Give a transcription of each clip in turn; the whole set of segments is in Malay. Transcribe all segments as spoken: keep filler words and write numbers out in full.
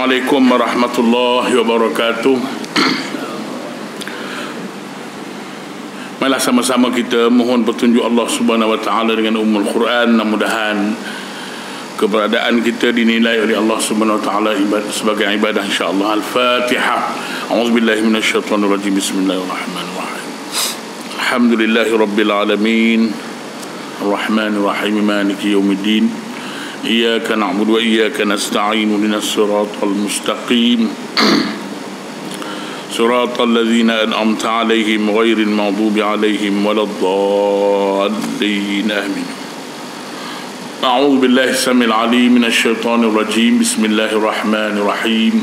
Assalamualaikum warahmatullahi wabarakatuh. Marilah sama-sama kita mohon petunjuk Allah Subhanahu wa taala dengan Ummul Quran. Mudah-mudahan keberadaan kita dinilai oleh Allah Subhanahu wa taala sebagai ibadah insya-Allah. Al-Fatihah. A'udzubillahi minasyaitonir rajim. Bismillahirrahmanirrahim. Alhamdulillahirabbil alamin. Arrahmanir rahim. Maliki yaumiddin. Iyyaka na'budu wa iyyaka nasta'in. Ihdinas siratal mustaqim. Siratal ladzina an'amta 'alaihim ghairil maghdubi 'alaihim waladdallin. Amin. A'udzu billahi samil 'alim minasy syaithanir rajim. Bismillahirrahmanirrahim.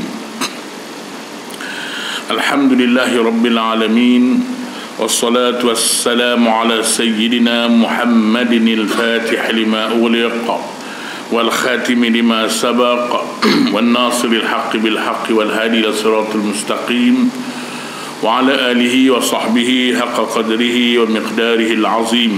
Alhamdulillahi rabbil alamin. Wassalatu wassalamu ala sayyidina Muhammadinil fatih lima ughliqa والخاتم لما سبق والناصر الحق بالحق والهادي إلى الصراط المستقيم وعلى آله وصحبه حق قدره ومقداره العظيم.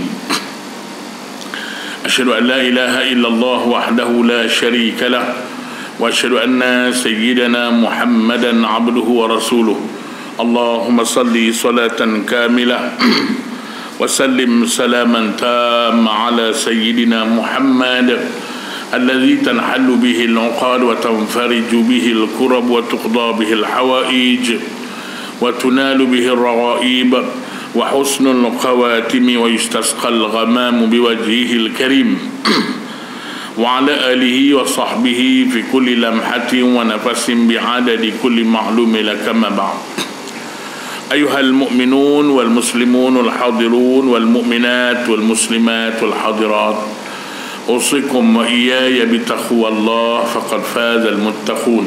أشهد أن لا إله إلا الله وحده لا شريك له وأشهد أن سيدنا محمدا عبده ورسوله. اللهم صل صلاة كاملة وسلم سلاما تاما على سيدنا محمد الذي تنحل به العقاد وتنفرج به الكرب وتقضى به الحوائج وتنال به الرغائب وحسن الخواتم ويستسقى الغمام بوجهه الكريم وعلى آله وصحبه في كل لمحة ونفس بعدد كل معلوم لك ما بعد. أيها المؤمنون والمسلمون الحاضرون والمؤمنات والمسلمات والحاضرات، أوصيكم وإياي بتقوى الله فقد فاز المتقون.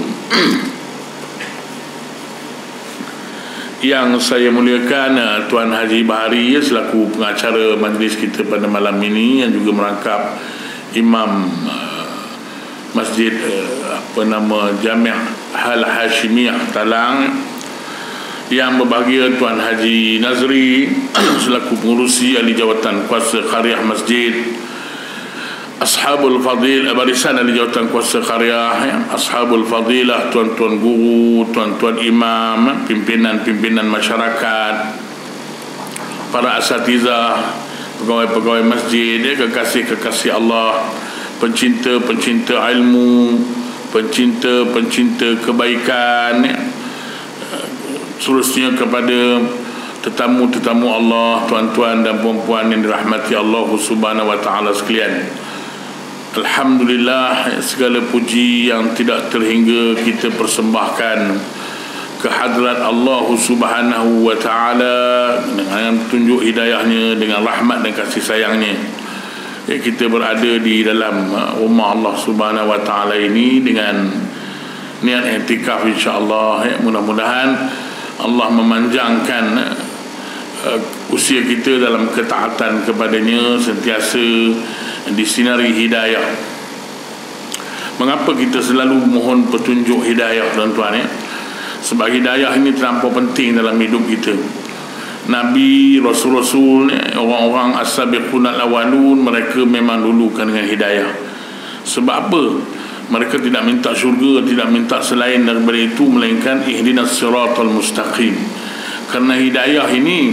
Yang saya muliakan Tuan Haji Bahari selaku pengacara majlis kita pada malam ini, yang juga merangkap Imam uh, Masjid uh, apa nama Jami' Al Hashimiyah Talang, yang berbahagia Tuan Haji Nazri selaku pengurusi ahli jawatan kuasa Qaryah Masjid, Ashabul Fadil barisan ahli jawatan kuasa Qaryah, ya. Ashabul Fadilah, tuan-tuan guru, tuan-tuan imam, pimpinan-pimpinan masyarakat, para asatizah, pegawai-pegawai masjid, ya, kekasih-kekasih Allah, pencinta-pencinta ilmu, pencinta-pencinta kebaikan, ya. Seterusnya kepada tetamu-tetamu Allah, tuan-tuan dan puan-puan yang dirahmati Allah Subhanahu wa taala sekalian. Alhamdulillah, segala puji yang tidak terhingga kita persembahkan kehadrat Allah Subhanahu wa taala dengan tunjuk hidayahnya, dengan rahmat dan kasih sayangnya. Ya, kita berada di dalam rumah Allah Subhanahu wa taala ini dengan niat i'tikaf insya-Allah, ya. Mudah-mudahan Allah memanjangkan uh, usia kita dalam ketaatan kepadanya, sentiasa disinari hidayah. Mengapa kita selalu mohon petunjuk hidayah, tuan-tuan, ya? Sebab hidayah ini terlampau penting dalam hidup kita. Nabi, Rasul-Rasul, ya, orang-orang as-sabiqun al-awwalun, mereka memang dulukan dengan hidayah. Sebab apa? Mereka tidak minta syurga, tidak minta selain daripada itu, melainkan ihdinas siratal mustaqim. Kerana hidayah ini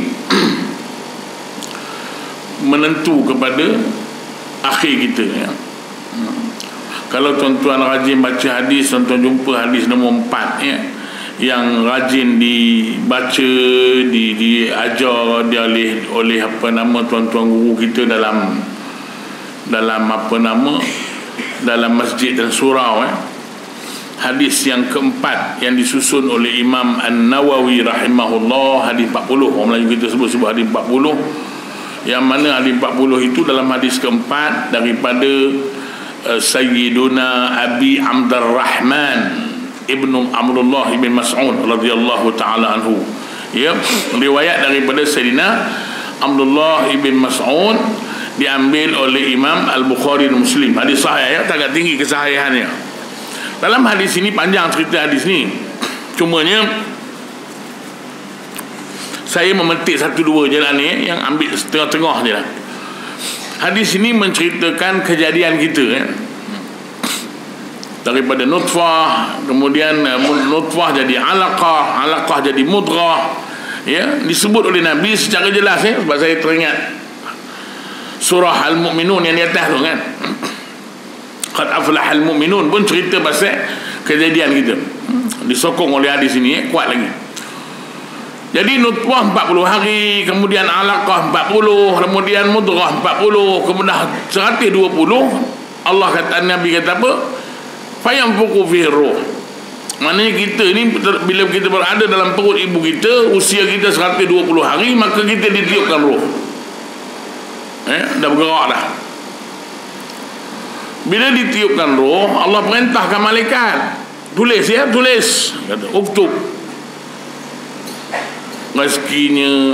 menentu kepada akhir kita, ya. Kalau tuan-tuan rajin baca hadis, tuan-tuan jumpa hadis nombor empat, ya, yang rajin dibaca, di diajar dia oleh oleh apa nama tuan-tuan guru kita dalam dalam apa nama dalam masjid dan surau, ya. Hadis yang keempat yang disusun oleh Imam An-Nawawi rahimahullah, hadis empat puluh. Orang Melayu kita sebut-sebut hadis empat puluh, yang mana hadis empat puluh itu dalam hadis keempat daripada uh, Sayyiduna Abi Abdurrahman Ibnu Amrullah ibn Mas'ud radhiyallahu taala anhu, ya. Riwayat daripada Sayyidina Abdullah ibn Mas'ud diambil oleh Imam Al-Bukhari dan Muslim. Hadis sahih, ya, agak tinggi kesahihannya. Dalam hadis ini, panjang cerita hadis ni, cumanya saya memetik satu dua je lah ni, yang ambil setengah-tengah je lah. Hadis ini menceritakan kejadian kita, ya. daripada nutfah, kemudian nutfah jadi alaqah, alaqah jadi mudghah, ya, disebut oleh Nabi secara jelas, ya. Sebab saya teringat surah Al-Mu'minun yang di atas tu kan, qad aflahal mu'minun pun cerita pasal kejadian kita, disokong oleh hadis ini, ya, kuat lagi. Jadi nutfah empat puluh hari, kemudian alaqah empat puluh, kemudian mudghah empat puluh, kemudian seratus dua puluh. Allah kata, Nabi kata apa? Fayanfuqu fihi ruh. Maknanya kita ni bila kita berada dalam perut ibu kita, usia kita seratus dua puluh hari, maka kita ditiupkan roh. Eh, dah bergerak dah. Bila ditiupkan roh, Allah perintahkan malaikat, tulis, ya, tulis. Kata, uktub. Rezekinya,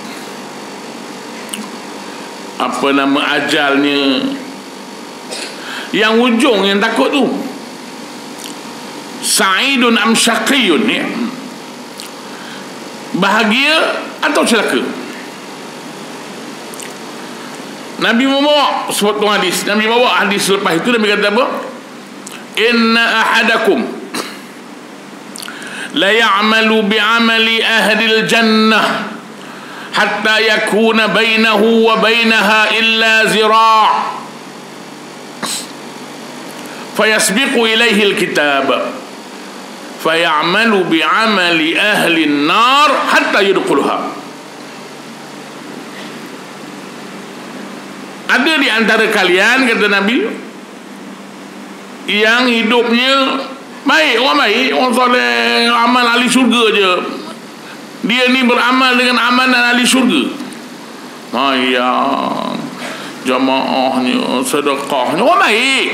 apa nama ajalnya, yang ujung yang takut tu, sa'idun am syaqiyun, ya, bahagia atau celaka. Nabi membawa suatu hadis, Nabi bawa hadis selepas itu. Nabi kata apa? Inna ahadakum la ya'malu bi'amali ahlil jannah hatta yakuna bainahu wa bainaha illa zira' fayasbiqu ilaihi alkitab fayamalu bi'amali ahli an-nar hatta yudkhuluha. Ada di antara kalian, kata Nabi, yang hidupnya baik, orang baik, orang soleh, amal ahli syurga je. Dia ni beramal dengan amalan ahli syurga. Maya, jamaahnya, sedekahnya, orang baik.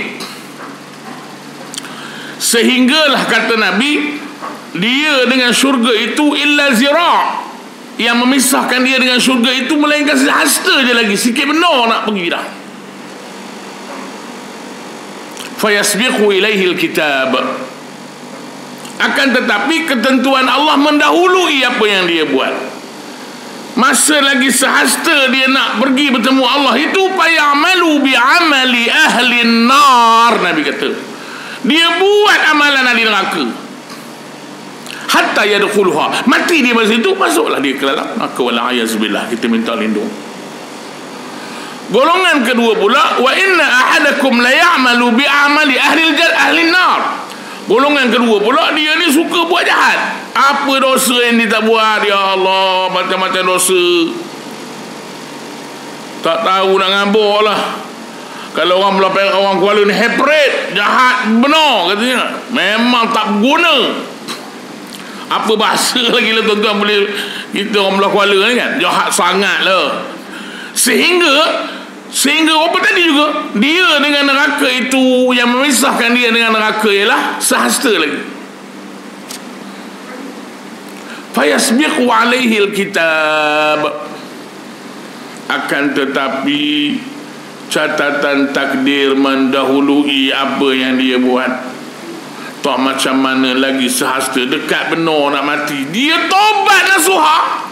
Sehinggalah, kata Nabi, dia dengan syurga itu illa zira', yang memisahkan dia dengan syurga itu melainkan sehasta je lagi, sikit benar nak pergi dah. Fayasbiqu ilaihi alkitab. Akan tetapi ketentuan Allah mendahului apa yang dia buat. Masa lagi sehasta dia nak pergi bertemu Allah itu, fayamalu bi'amali ahli nar, Nabi kata, dia buat amalan ahli neraka hatta yadkhuluha, mati dia masa itu, masuklah dia ke dalam neraka. Wala ayazubillah, kita minta lindung. Golongan kedua pula, wa inna ahadakum la ya'malu bi'amali ahli ahli nar. Golongan kedua pula, dia ni suka buat jahat. Apa dosa yang dia tak buat, ya Allah, macam-macam dosa, tak tahu nak ngabur lah. Kalau orang Melayu, orang Kuala ni hepret, jahat benar katanya, memang tak guna. Apa bahasa lagi lah tuan-tuan, boleh kita orang Melayu Kuala ni kan, jahat sangat lah. Sehingga Sehingga apa tadi juga, dia dengan neraka itu, yang memisahkan dia dengan neraka ialah sehasta lagi. Fayasbiqu alaihi alkitab. Akan tetapi catatan takdir mendahului apa yang dia buat. Tak macam mana lagi sehasta, dekat benar nak mati, dia taubat nasuha.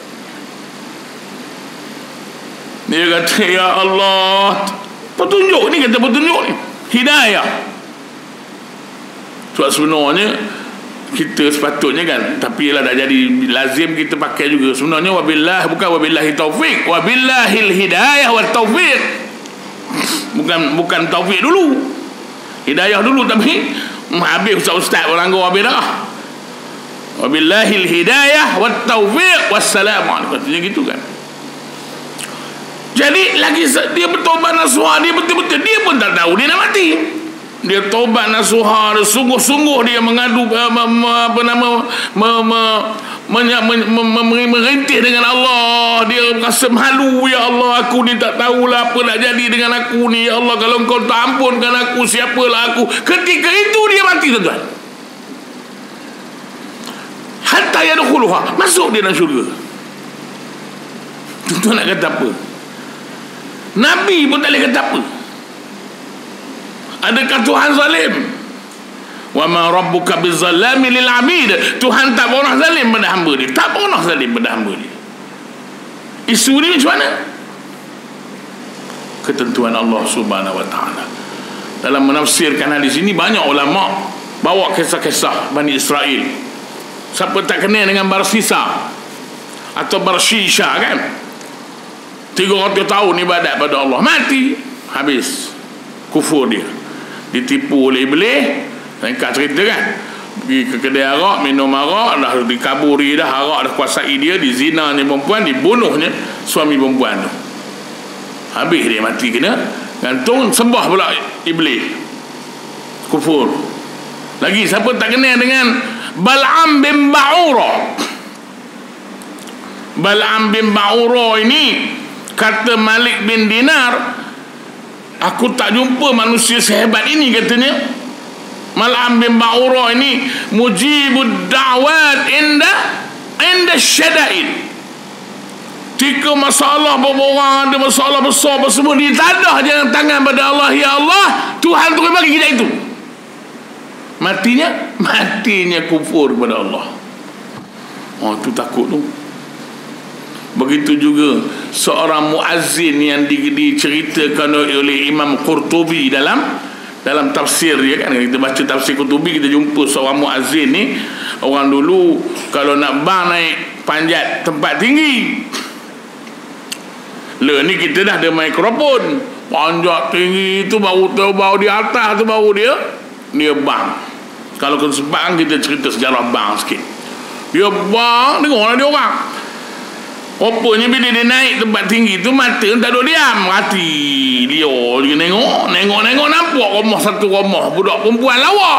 Dia kata, ya Allah, petunjuk ni, kata petunjuk ni, hidayah. Sebab sebenarnya kita sepatutnya kan, tapi ialah dah jadi lazim kita pakai juga. Sebenarnya wabillah, bukan wabillahi taufiq, wabillahil hidayah wa taufiq. Bukan bukan taufik dulu, hidayah dulu. Tapi habis ustaz-ustaz orang gua habis dah. Wabillahil hidayah wa taufiq wassalamu, katanya gitu kan. Jadi lagi dia bertobat nasuha, dia betul-betul, dia pun tak tahu dia nak mati. Dia tobat nasuha, sungguh-sungguh dia mengadu apa nama merintih dengan Allah. Dia rasa malu, ya Allah, aku ni tak tahulah apa nak jadi dengan aku ni, ya Allah, kalau engkau tak ampunkan aku, siapalah aku. Ketika itu dia mati, tuan-tuan. Hatta yadkhuluha, masuk dia dalam syurga. Tuan-tuan nak kata apa? Nabi pun tak boleh kata apa. Adakah Tuhan zalim? Wa ma rabbuka bizzalami lil abid. Tuhan tak pernah zalim pada hamba dia, tak pernah zalim pada hamba dia. Isu ni macam mana? Ketentuan Allah Subhanahu wa taala. dalam menafsirkan hadis ini, banyak ulama bawa kisah-kisah Bani Israel. Siapa tak kenal dengan Barsisa atau Barshisha kan, tiga ratus tahun ibadat pada Allah, mati habis, kufur dia, ditipu oleh iblis. Singkat cerita kan, pergi ke kedai arak, minum arak, dah dikaburi dah arak, dah kuasai dia, dizina ni perempuan, dibunuhnya suami perempuan tu, habis dia mati kena gantung, sembah pula iblis, kufur. Lagi siapa tak kenal dengan Bal'am bin Ba'ura? Bal'am bin Ba'ura ini, kata Malik bin Dinar, aku tak jumpa manusia sehebat ini, katanya. Bal'am bin Ba'ura ini mujibud da'wat inda inda syada'id. Jika masalah berborang, ada masalah besar apa semua, dia tadah jangan tangan pada Allah, ya Allah, Tuhan terus bagi kita itu. Matinya matinya kufur kepada Allah. Oh, tu takut tu. Begitu juga seorang muazzin yang di, diceritakan oleh Imam Qurtubi dalam dalam tafsir dia kan. Kita baca tafsir Qurtubi, kita jumpa seorang muazzin ni. Orang dulu kalau nak bang naik panjat tempat tinggi, le ni kita dah ada mikrofon, panjat tinggi tu baru tahu, baru di atas tu baru dia dia bang. Kalau kesempatan kita cerita sejarah bang sikit. Dia bang, tengoklah dia orang. Rupanya bila dia naik tempat tinggi tu, mata tak duduk diam, mati dia. Dia tengok, tengok-tengok, nampak rumah satu rumah budak perempuan lawak.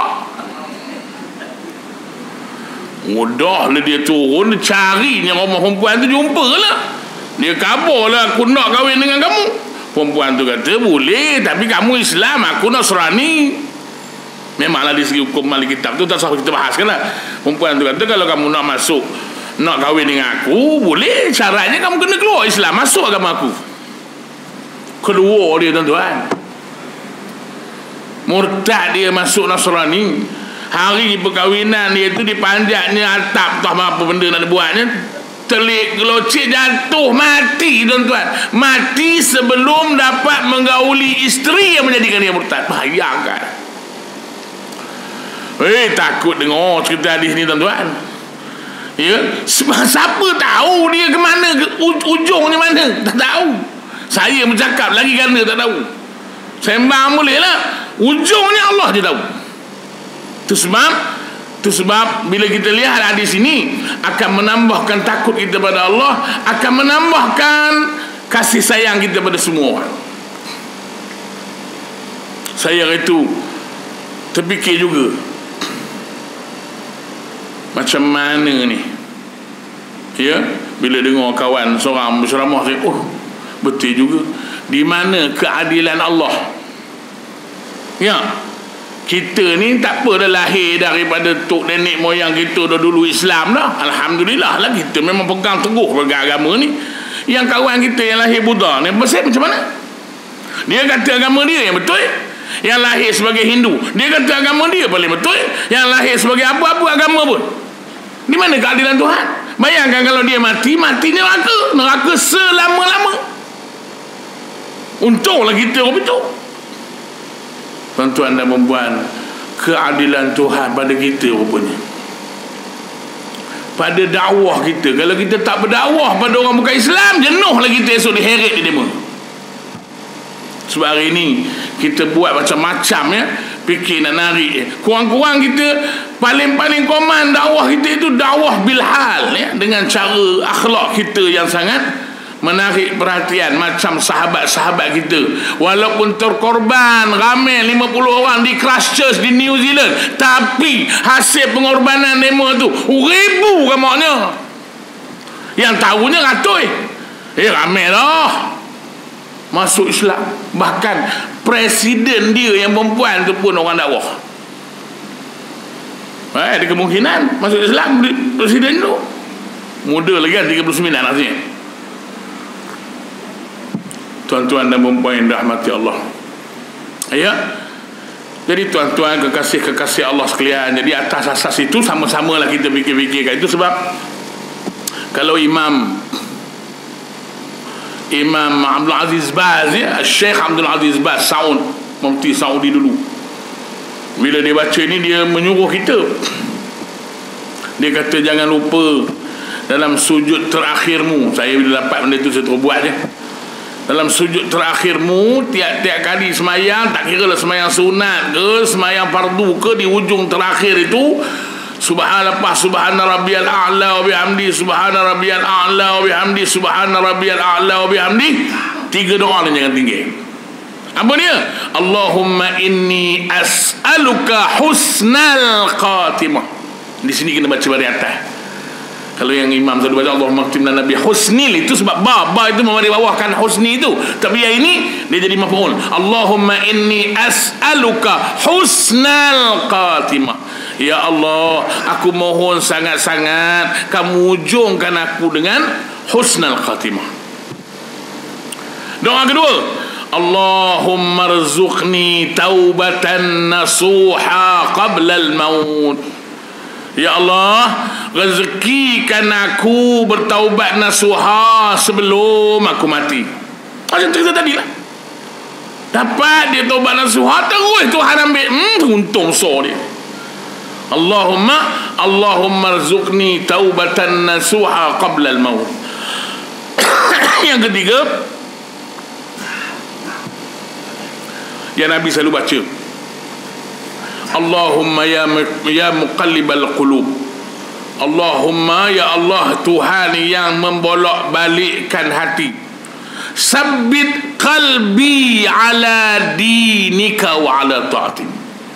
Mudahlah dia turun, dia cari ni rumah perempuan tu, jumpa lah. Dia kabarlah, aku nak kahwin dengan kamu. Perempuan tu kata, boleh, tapi kamu Islam, aku Nasrani. Memanglah di segi hukum ahli kitab tu tak usah kita bahaskan lah. Perempuan tu kata, kalau kamu nak masuk, nak kahwin dengan aku, boleh, syaratnya kamu kena keluar Islam, masuk agama aku. Keluar dia tuan-tuan, murtad dia, masuk Nasrani. Hari perkahwinan dia tu dipanjatnya atap, tak apa benda nak buatnya, telik gelocik, jatuh, mati tuan-tuan. Mati sebelum dapat menggauli isteri yang menjadikan dia murtad. Bayangkan. Eh, takut dengar cerita hadis ni tuan-tuan. Ya, siapa tahu dia ke mana, ke ujungnya mana, tak tahu. Saya bercakap lagi kerana tak tahu. Sembang boleh lah, ujungnya Allah je tahu. Itu sebab Itu sebab bila kita lihat hadis ini, akan menambahkan takut kita pada Allah, akan menambahkan kasih sayang kita pada semua orang. Saya itu terfikir juga, macam mana ni, ya, bila dengar kawan seorang berceramah, saya, oh, betul juga. Di mana keadilan Allah? Ya, kita ni tak apa dah lahir daripada tok nenek moyang kita dah dulu Islam dah. Alhamdulillah lah, kita memang pegang teguh pegang agama ni. Yang kawan kita yang lahir Buddha ni, pasal macam mana? Dia kata agama dia yang betul. Yang lahir sebagai Hindu, dia kata agama dia paling betul. Yang lahir sebagai apa-apa agama pun. Di mana keadilan Tuhan? Bayangkan kalau dia mati, matinya neraka, neraka selama-lama. Untunglah kita orang itu. Tuan-tuan dan puan-puan, keadilan Tuhan pada kita rupanya, pada dakwah kita. Kalau kita tak berdakwah pada orang bukan Islam, jenuhlah kita esok diheret di demo. Sebab hari ini kita buat macam-macam, ya, fikir nak narik. Kurang-kurang kita paling-paling koman dakwah kita itu dakwah bilhal, ya, dengan cara akhlak kita yang sangat menarik perhatian, macam sahabat-sahabat kita. Walaupun terkorban ramai lima puluh orang di Christchurch di New Zealand, tapi hasil pengorbanan demo tu ribu kamaknya. Yang tahunya ratus. Eh, ramai lah masuk Islam. Bahkan presiden dia yang perempuan tu pun orang dakwah. Eh, ada kemungkinan masuk Islam presiden tu. Muda lagi kan, tiga puluh sembilan rasanya. Tuan-tuan dan puan-puan yang dirahmati Allah, ya. Jadi tuan-tuan, kekasih-kekasih Allah sekalian, jadi atas asas itu sama-samalah kita fikir-fikirkan. Itu sebab kalau Imam Imam Abdul Aziz Baz, ya, Syekh Abdul Aziz Baz Saud Mufti Saudi dulu. Bila dia baca ni, dia menyuruh kita, dia kata jangan lupa dalam sujud terakhirmu. Saya bila dapat benda tu saya terus buat je. Dalam sujud terakhirmu, tiap-tiap kali semayang, tak kira lah semayang sunat ke semayang fardu ke, di ujung terakhir itu subhana lepas subhana rabbiyal a'la wa bihamdi, subhana rabbiyal a'la wa bihamdi, subhana rabbiyal a'la wa bihamdi. Tiga doa ni jangan tinggi. Apa dia? Allahumma inni as'aluka husnal khatimah. Di sini kena baca dari atas. Kalau yang imam selalu baca Allahumma khtimna nabi husnil, itu sebab ba ba itu memberi bawahkan husni itu. Tapi yang ini dia jadi maf'ul. Allahumma inni as'aluka husnal khatimah. Ya Allah, aku mohon sangat-sangat kamu ujungkan aku dengan husnal khatimah. Doa kedua, Allahumma rzuqni taubatan nasuha qabla al-maut. Ya Allah, rezekikan aku bertaubat nasuha sebelum aku mati. Macam cerita tadi lah. Dapat dia taubat nasuha, terus Tuhan ambil. Hmm, untung so dia. Allahumma Allahumma rzuqni taubatan nasuha qabla al-maut. Yang ketiga, yang Nabi selalu baca, Allahumma ya ya muqallibal qulub. Allahumma ya Allah, Tuhan yang membolak balikkan hati, sabbit qalbi ala dinika wa ala ta'atik.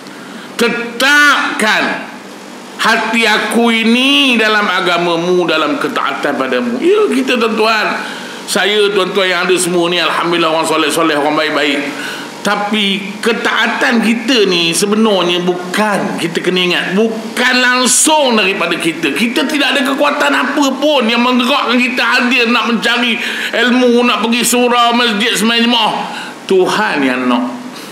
Tetapkan hati aku ini dalam agamamu, dalam ketaatan padamu. Ya kita tuan-tuan, saya tuan-tuan yang ada semua ni alhamdulillah orang soleh-soleh, orang baik-baik. Tapi ketaatan kita ni sebenarnya bukan, kita kena ingat, bukan langsung daripada kita. Kita tidak ada kekuatan apa pun yang menggerakkan kita hadir nak mencari ilmu, nak pergi surau, masjid, sembahyang jemaah. Tuhan yang nak.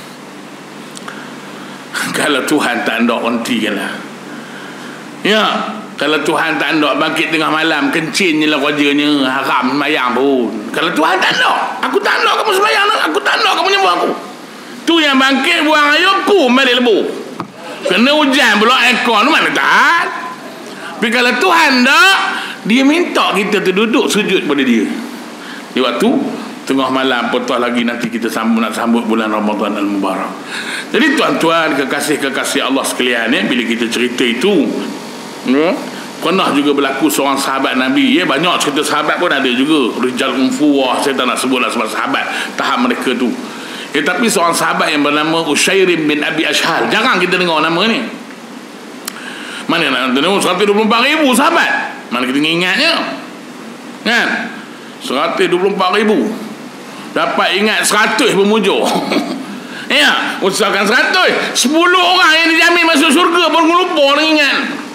Kalau Tuhan tak nak, hentikanlah. Ya, kalau Tuhan tak nak, bangkit tengah malam kencing je lah kerjanya, haram sembahyang pun. Kalau Tuhan tak nak, aku tak nak kamu sembahyang, aku tak nak kamu nyembah aku. Tu yang bangkit buang air, kum balik lebu. Kena hujan pula aircon, mana tak. Tapi kalau Tuhan tak, dia minta kita terduduk sujud pada dia. Di waktu tengah malam, petah lagi nanti kita sambut, nak sambut bulan Ramadan Al-Mubarak. Jadi tuan-tuan, kekasih-kekasih Allah sekalian, ya, bila kita cerita itu, ya, pernah juga berlaku seorang sahabat Nabi, ya, banyak cerita sahabat pun ada juga, rijal umfuwah, saya tak nak sebutlah sebab sahabat tahap mereka tu. Eh, tapi seorang sahabat yang bernama Ushairim bin Abi Ashhal, jarang kita dengar nama ni. Mana nak dengar? seratus dua puluh empat ribu sahabat, mana kita ingatnya, kan? seratus dua puluh empat ribu dapat ingat seratus pemujuk. Ya, usahakan seratus, sepuluh orang yang dijamin masuk syurga pun lupa nak ingat.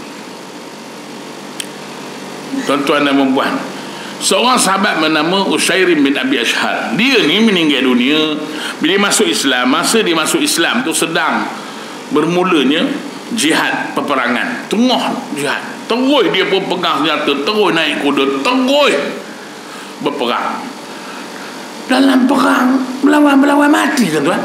Tuan-tuan dan puan, seorang sahabat bernama Ushairim bin Abi Ashhal, dia ni meninggal dunia bila masuk Islam. Masa dia masuk Islam tu sedang bermulanya jihad peperangan, tengah jihad, terus dia pun pegang senjata, terus naik kuda, terus berperang. Dalam perang berlawan-berlawan mati, tuan-tuan,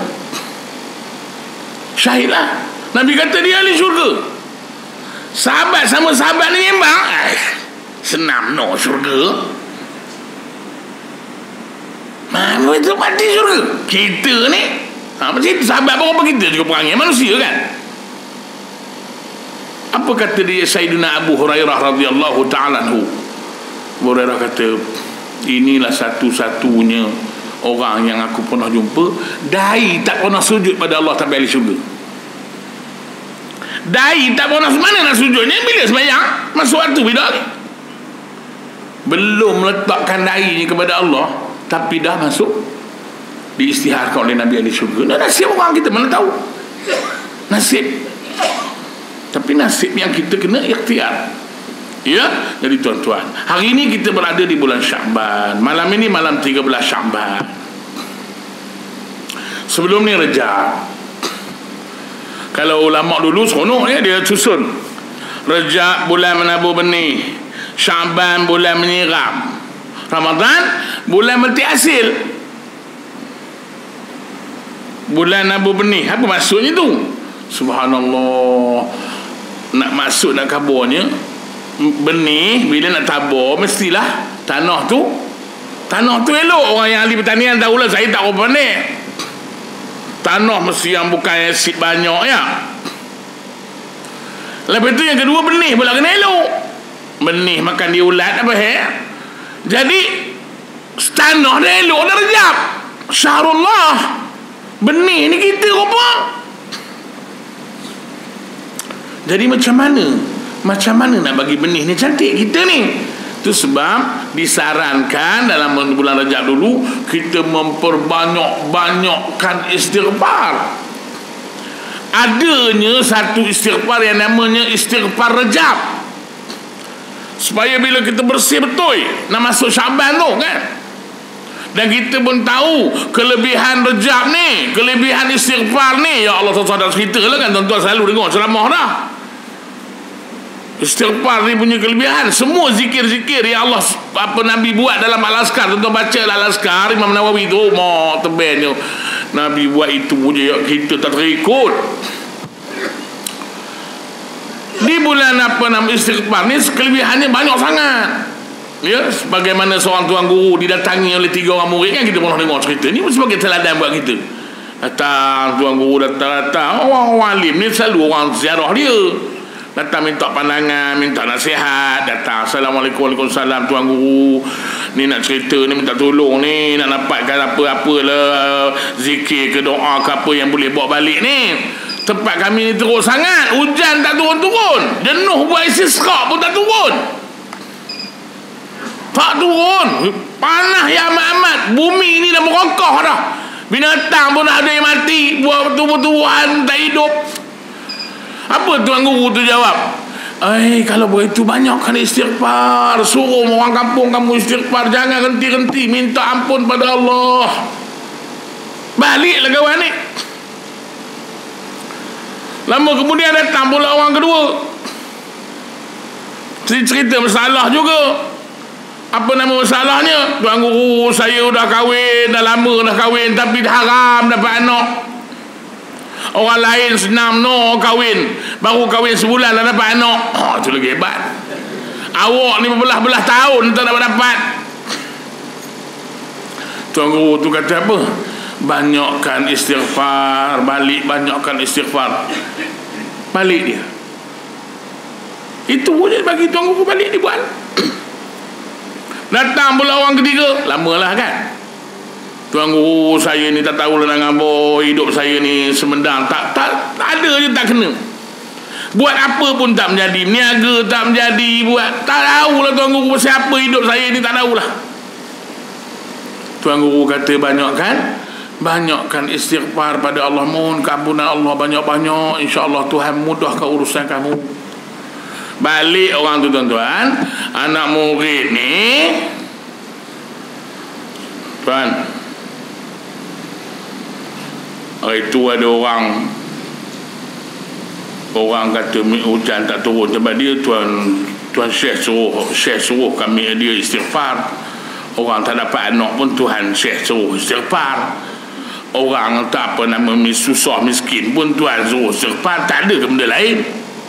syahid lah. Nabi kata dia ahli syurga. Sahabat sama sahabat ni nyembang, eh, senam no syurga. Mana itu mati syurga? Kita ni, ha, macam itu sahabat berapa kita juga perang, manusia kan. Apa kata dia Sayyidina Abu Hurairah radhiyallahu ta'ala anhu? Abu Hurairah kata, inilah satu-satunya orang yang aku pernah jumpa dai tak pernah sujud pada Allah tapi ahli syurga. Dai tak pernah, mana nak sujudnya? Bila sembahyang, masuk waktu bila ni, belum meletakkan dai ni kepada Allah, tapi dah masuk, diisytiharkan oleh Nabi ahli syurga. Nah, nasib orang kita mana tahu nasib. Tapi nasib yang kita kena ikhtiar. Ya, jadi tuan-tuan, hari ini kita berada di bulan Sya'ban. Malam ini malam tiga belas Sya'ban. Sebelum ni Rejab. Kalau ulama dulu seronok ya, dia susun Rejab bulan menabur benih, Sya'ban bulan menyiram, Ramadan bulan meti hasil. bulan abu benih. Apa maksudnya tu? Subhanallah. Nak masuk nak kaburnya benih, bila nak tabur mestilah tanah tu tanah tu elok. Orang yang ahli pertanian tahulah, saya tak apa pandai. Tanah mesti yang bukan asid banyak ya. Lepas tu yang kedua, benih pula kena elok. Benih makan dia ulat apa he? Jadi tanah dah elok dah rejab. Syahrullah. Benih ni kita apa? Jadi macam mana? Macam mana nak bagi benih ni cantik kita ni? Itu sebab disarankan dalam bulan Rajab dulu kita memperbanyak-banyakkan istighfar. Adanya satu istighfar yang namanya istighfar Rajab, supaya bila kita bersih betul nak masuk Syaban tu kan. Dan kita pun tahu kelebihan Rajab ni, kelebihan istighfar ni. Ya Allah, tuan-tuan dah cerita lah kan, tuan-tuan selalu dengar ceramah dah. Istighfar ni punya kelebihan. Semua zikir-zikir yang Allah apa Nabi buat dalam Al-Azkar, tuan-tuan baca Al-Azkar Imam Nawawi tu, mak tebennya Nabi buat itu je, kita tak terikut. Di bulan apa nama istighfar ni kelebihannya banyak sangat. Ya, sebagaimana seorang tuan guru didatangi oleh tiga orang murid kan, kita pernah dengar cerita ni sebagai teladan buat kita. Datang tuan guru, datang-datang orang-orang alim ni selalu orang ziarah dia, datang minta pandangan, minta nasihat, datang Assalamualaikum, Waalaikumsalam tuan guru, ni nak cerita ni, minta tolong ni, nak dapatkan apa-apa lah, zikir ke doa ke apa yang boleh bawa balik ni. Tempat kami ni teruk sangat, hujan tak turun-turun, jenuh buat istisqa pun tak turun, tak turun, panas yang amat-amat, bumi ni dah merokok dah, binatang pun ada yang mati, buat tumbuh-tumbuhan tak hidup. Apa tuan guru tu jawab? Eh, kalau begitu banyakkan istighfar, suruh orang kampung kamu istighfar, jangan henti-henti minta ampun pada Allah. Baliklah kawan ni. Lama kemudian datang pula orang kedua, cerita masalah juga. Apa nama masalahnya? Tuan guru, saya dah kahwin, dah lama dah kahwin, tapi dah haram dapat anak. Orang lain senang no kahwin, baru kahwin sebulan dah dapat anak. Oh, itu lagi hebat. Awak ni berbelah-belah tahun tak dapat dapat. Tuan guru tu kata apa? Banyakkan istighfar, balik banyakkan istighfar. Balik dia. Itu je bagi tuan guru, balik dia buat. Datang pula orang ketiga, lamalah kan. Tuan guru, saya ni tak tahu lah nak ngabur, hidup saya ni semendang, tak, tak, tak ada je tak kena. Buat apa pun tak menjadi, niaga tak menjadi, buat tak tahu lah tuan guru pasal apa hidup saya ni, tak tahu lah. Tuan guru kata banyakkan banyakkan istighfar pada Allah, mohon keampunan Allah banyak-banyak, insya-Allah Tuhan mudahkan urusan kamu. Balik orang tu tuan-tuan, anak murid ni tuan, hari tu ada orang orang kata hujan tak turun tempat dia, tuan tuan Syekh suruh Syekh suruh kami dia istighfar. Orang tak dapat anak pun Tuhan Syekh suruh istighfar. Orang tak apa nama susah miskin pun Tuhan suruh istighfar. Tak ada ke benda lain?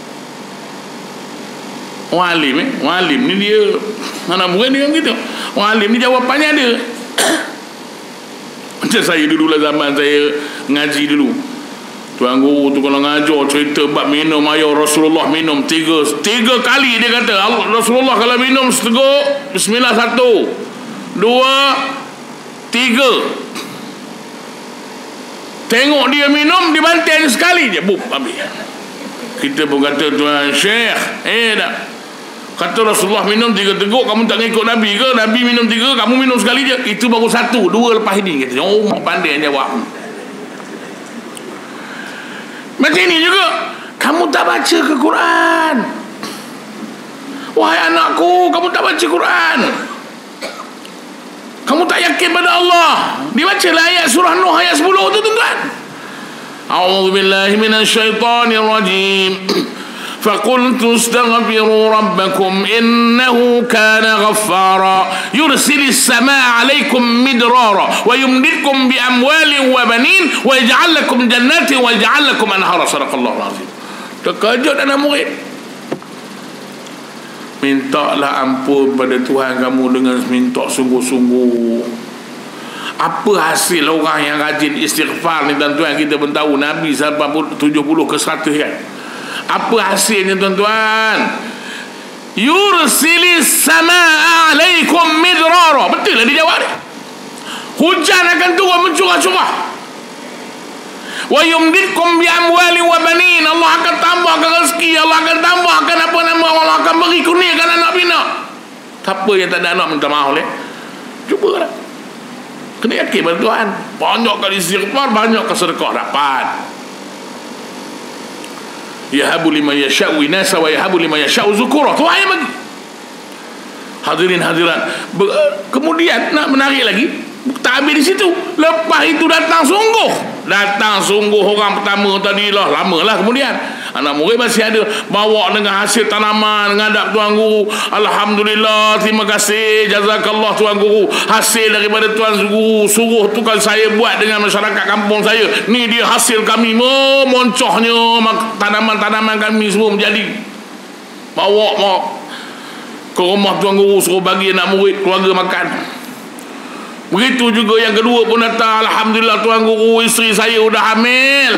Orang alim eh orang alim ni dia mana murid dia begitu. Orang alim ni jawapannya ada. Macam saya dulu lah, zaman saya ngaji dulu, tuan guru tu kalau ngajar cerita bab minum air Rasulullah, minum tiga tiga kali dia kata Rasulullah kalau minum seteguk bismillah, satu dua tiga, tengok dia minum dibanting sekali je, bup habis. Kita pun kata tuan Syekh, eh dah kata Rasulullah minum tiga teguk, kamu tak ikut Nabi ke? Nabi minum tiga, kamu minum sekali je. Itu baru satu, dua lepas ini. Kata, oh, pandai jawab. Macam ini juga, kamu tak baca ke Quran? Wahai anakku, kamu tak baca Quran, kamu tak yakin pada Allah. Dibacalah ayat surah Nuh ayat sepuluh tu tuan-tuan. A'udzubillahi minasyaitanirrajim. فقلت استغفروا ربكم إنه كان غفارا يرسل السماء عليكم مدرارا ويمددكم بأموال وبنين ويجعل لكم جنات ويجعل لكم أنهارا. صدق الله العظيم. Terkejut anak murid. Mintalah ampun pada Tuhan kamu dengan minta sungguh-sungguh. Apa hasil orang yang rajin istighfar ni tuan-tuan? Kita pun tahu Nabi sampai tujuh puluh ke seratus kan. Apa hasilnya tuan-tuan? Yursilis samaa alaikum midrara. Betul lah dia jawab dia. Hujan akan turun mencurah-curah. Wa yumdidkum bi amwali wa banin. Allah akan tambahkan rezeki, Allah akan tambahkan apa nama, Allah akan beri kurniakan anak bina. Siapa yang tak ada anak minta maaf leh? Cubalah. Kena yakin pada Tuhan. Banyak kali istighfar, banyak kesedekah dapat. Yahabu liman yasha'u inasa wa yahabu liman yasha'u zukura. Tuhan yang bagi. Hadirin hadirat. Kemudian nak menarik lagi, tak habis di situ. Lepas itu datang sungguh. Datang sungguh orang pertama tadi lah. Lama lah kemudian. Anak murid masih ada. Bawa dengan hasil tanaman. Ngadap Tuan Guru. Alhamdulillah. Terima kasih. Jazakallah Tuan Guru. Hasil daripada Tuan Guru. Suruh tu kan saya buat dengan masyarakat kampung saya. Ni dia hasil kami. Memoncohnya tanaman-tanaman kami semua menjadi. Bawa bawa ke rumah Tuan Guru. Suruh bagi anak murid, keluarga makan. Begitu juga yang kedua pun datang. Alhamdulillah Tuan Guru, isteri saya sudah hamil.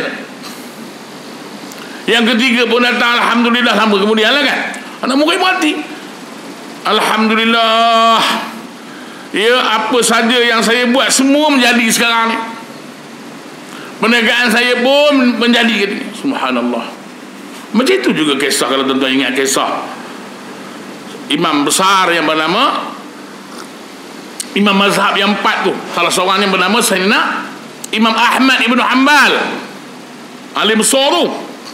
Yang ketiga pun datang. Alhamdulillah. Lama kemudian lah kan, anak murid berhati. Alhamdulillah, ya, apa saja yang saya buat semua menjadi sekarang ni. Perniagaan saya pun menjadi. Subhanallah. Macam itu juga kisah. Kalau tuan-tuan ingat kisah imam besar yang bernama Imam mazhab yang empat tu, salah seorang yang bernama Sayyidina Imam Ahmad Ibn Hanbal, alim besar tu.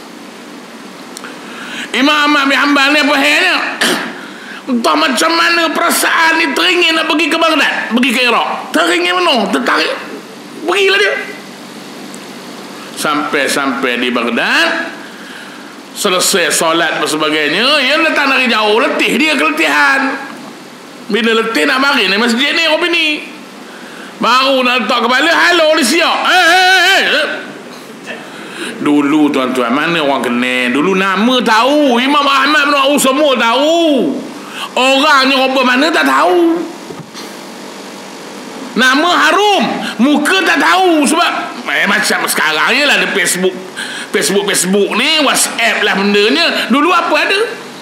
Imam Ahmad Ibn Hanbal ni apa halnya? Entah macam mana perasaan ni, teringin nak pergi ke Baghdad, pergi ke Iraq. Teringin mana? Tertarik. Pergilah dia. Sampai-sampai di Baghdad, selesai solat dan sebagainya, dia datang dari jauh, letih dia, keletihan. Bila letih nak mari ni masjid ni, Robi ni baru nak letak kepala, halo dia siap. Eh, eh, eh. Dulu tuan-tuan, mana orang kenal? Dulu nama tahu, Imam Ahmad bin Hanbal semua tahu. Orangnya Robi mana tak tahu. Nama harum, muka tak tahu. Sebab eh, macam sekarang je lah ada Facebook Facebook Facebook ni, WhatsApp lah bendanya. Dulu apa ada?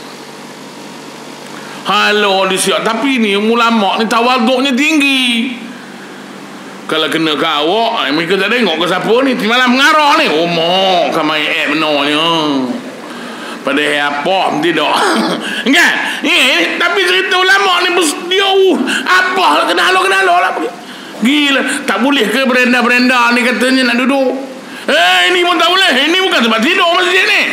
Halo dia siap. Tapi ni ulama ni tawaduknya tinggi. Kalau kena ke awak, mereka tak tengok ke siapa ni, malah mengarah ni. Oh mak kamai app benarnya. Padahal apa tidak. Kan? Eh, tapi cerita ulama ni dia uh, apa kena halo kena halo lah. Gila, tak boleh ke berenda-berenda ni katanya nak duduk. Eh, ini pun tak boleh. Ini bukan tempat tidur masjid ni.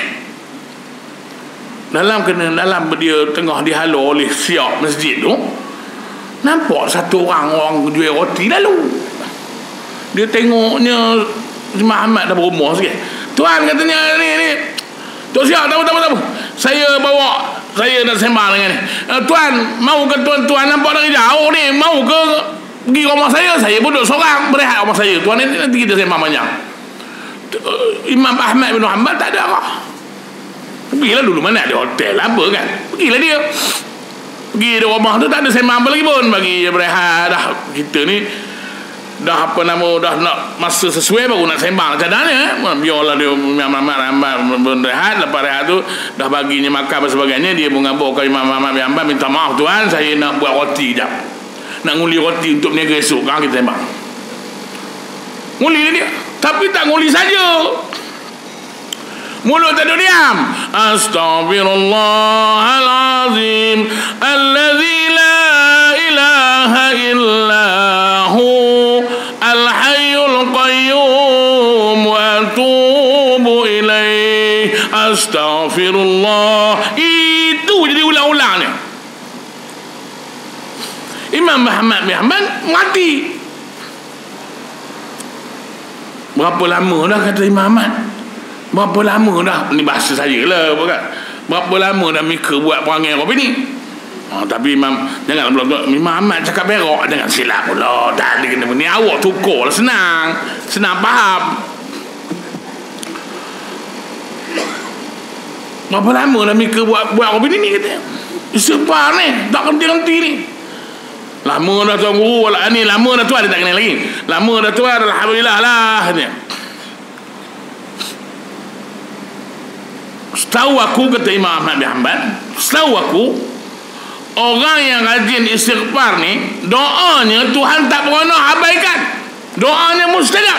Dalam kena dalam dia tengah dihalau oleh siap masjid tu, nampak satu orang orang jual roti lalu. Dia tengoknya Imam Ahmad dah berumur sikit. Tuan katanya ni ni. Tok siap, tak apa tak apa, tak apa. Saya bawa, saya nak sembang dengan ni. Uh, tuan, mau ke tuan-tuan nampak dari jauh ni, mau ke pergi rumah saya? Saya pun duduk seorang berehat rumah saya. Tuan ni nanti kita sembang banyak. Uh, Imam Ahmad bin Hanbal tak ada arah. Pergilah dulu, mana ada hotel apa kan. Pergilah dia. Pergi di rumah tu tak ada sembang apa lagi pun. Bagi dia berehat dah. Kita ni dah apa nama, dah nak masa sesuai baru nak sembang cadangnya. Biarlah dia ramai-ramai berehat. Lepas rehat tu dah baginya makan dan sebagainya. Dia mengabarkan Imam Ahmad bin Hanbal, minta maaf tuan, saya nak buat roti sekejap. Nak nguli roti untuk berniaga esok. Kan kita sembang. Nguli dia. Tapi tak nguli saja. Mulut tak ada diam. Astaghfirullahalazim alladzi la ilaha illahu al-hayyul qayyum wa atubu ilaih. Astaghfirullah. Itu jadi ulang-ulangnya. Imam Muhammad bin Hanbal mati. Berapa lama dah kata Imam Ahmad? Berapa lama dah? Ni bahasa saya lah, bukan? Berapa lama dah mereka buat perangai Rabi ni? Ha, tapi Imam jangan pula Imam Ahmad cakap berak, jangan silap pula. Tak ada kena ni, awak tukar lah, senang. Senang faham. Berapa lama dah mereka buat buat Rabi ni kata. Istighfar ni, tak henti-henti ni. Lama dah tuan guru, ni lama dah tuan, dia tak kenal lagi. Lama dah tuan, alhamdulillah lah dia. Setahu aku, kata Imam Ahmad bin Hanbal, setahu aku, orang yang rajin istighfar ni, doanya Tuhan tak pernah abaikan. Doanya mustajab.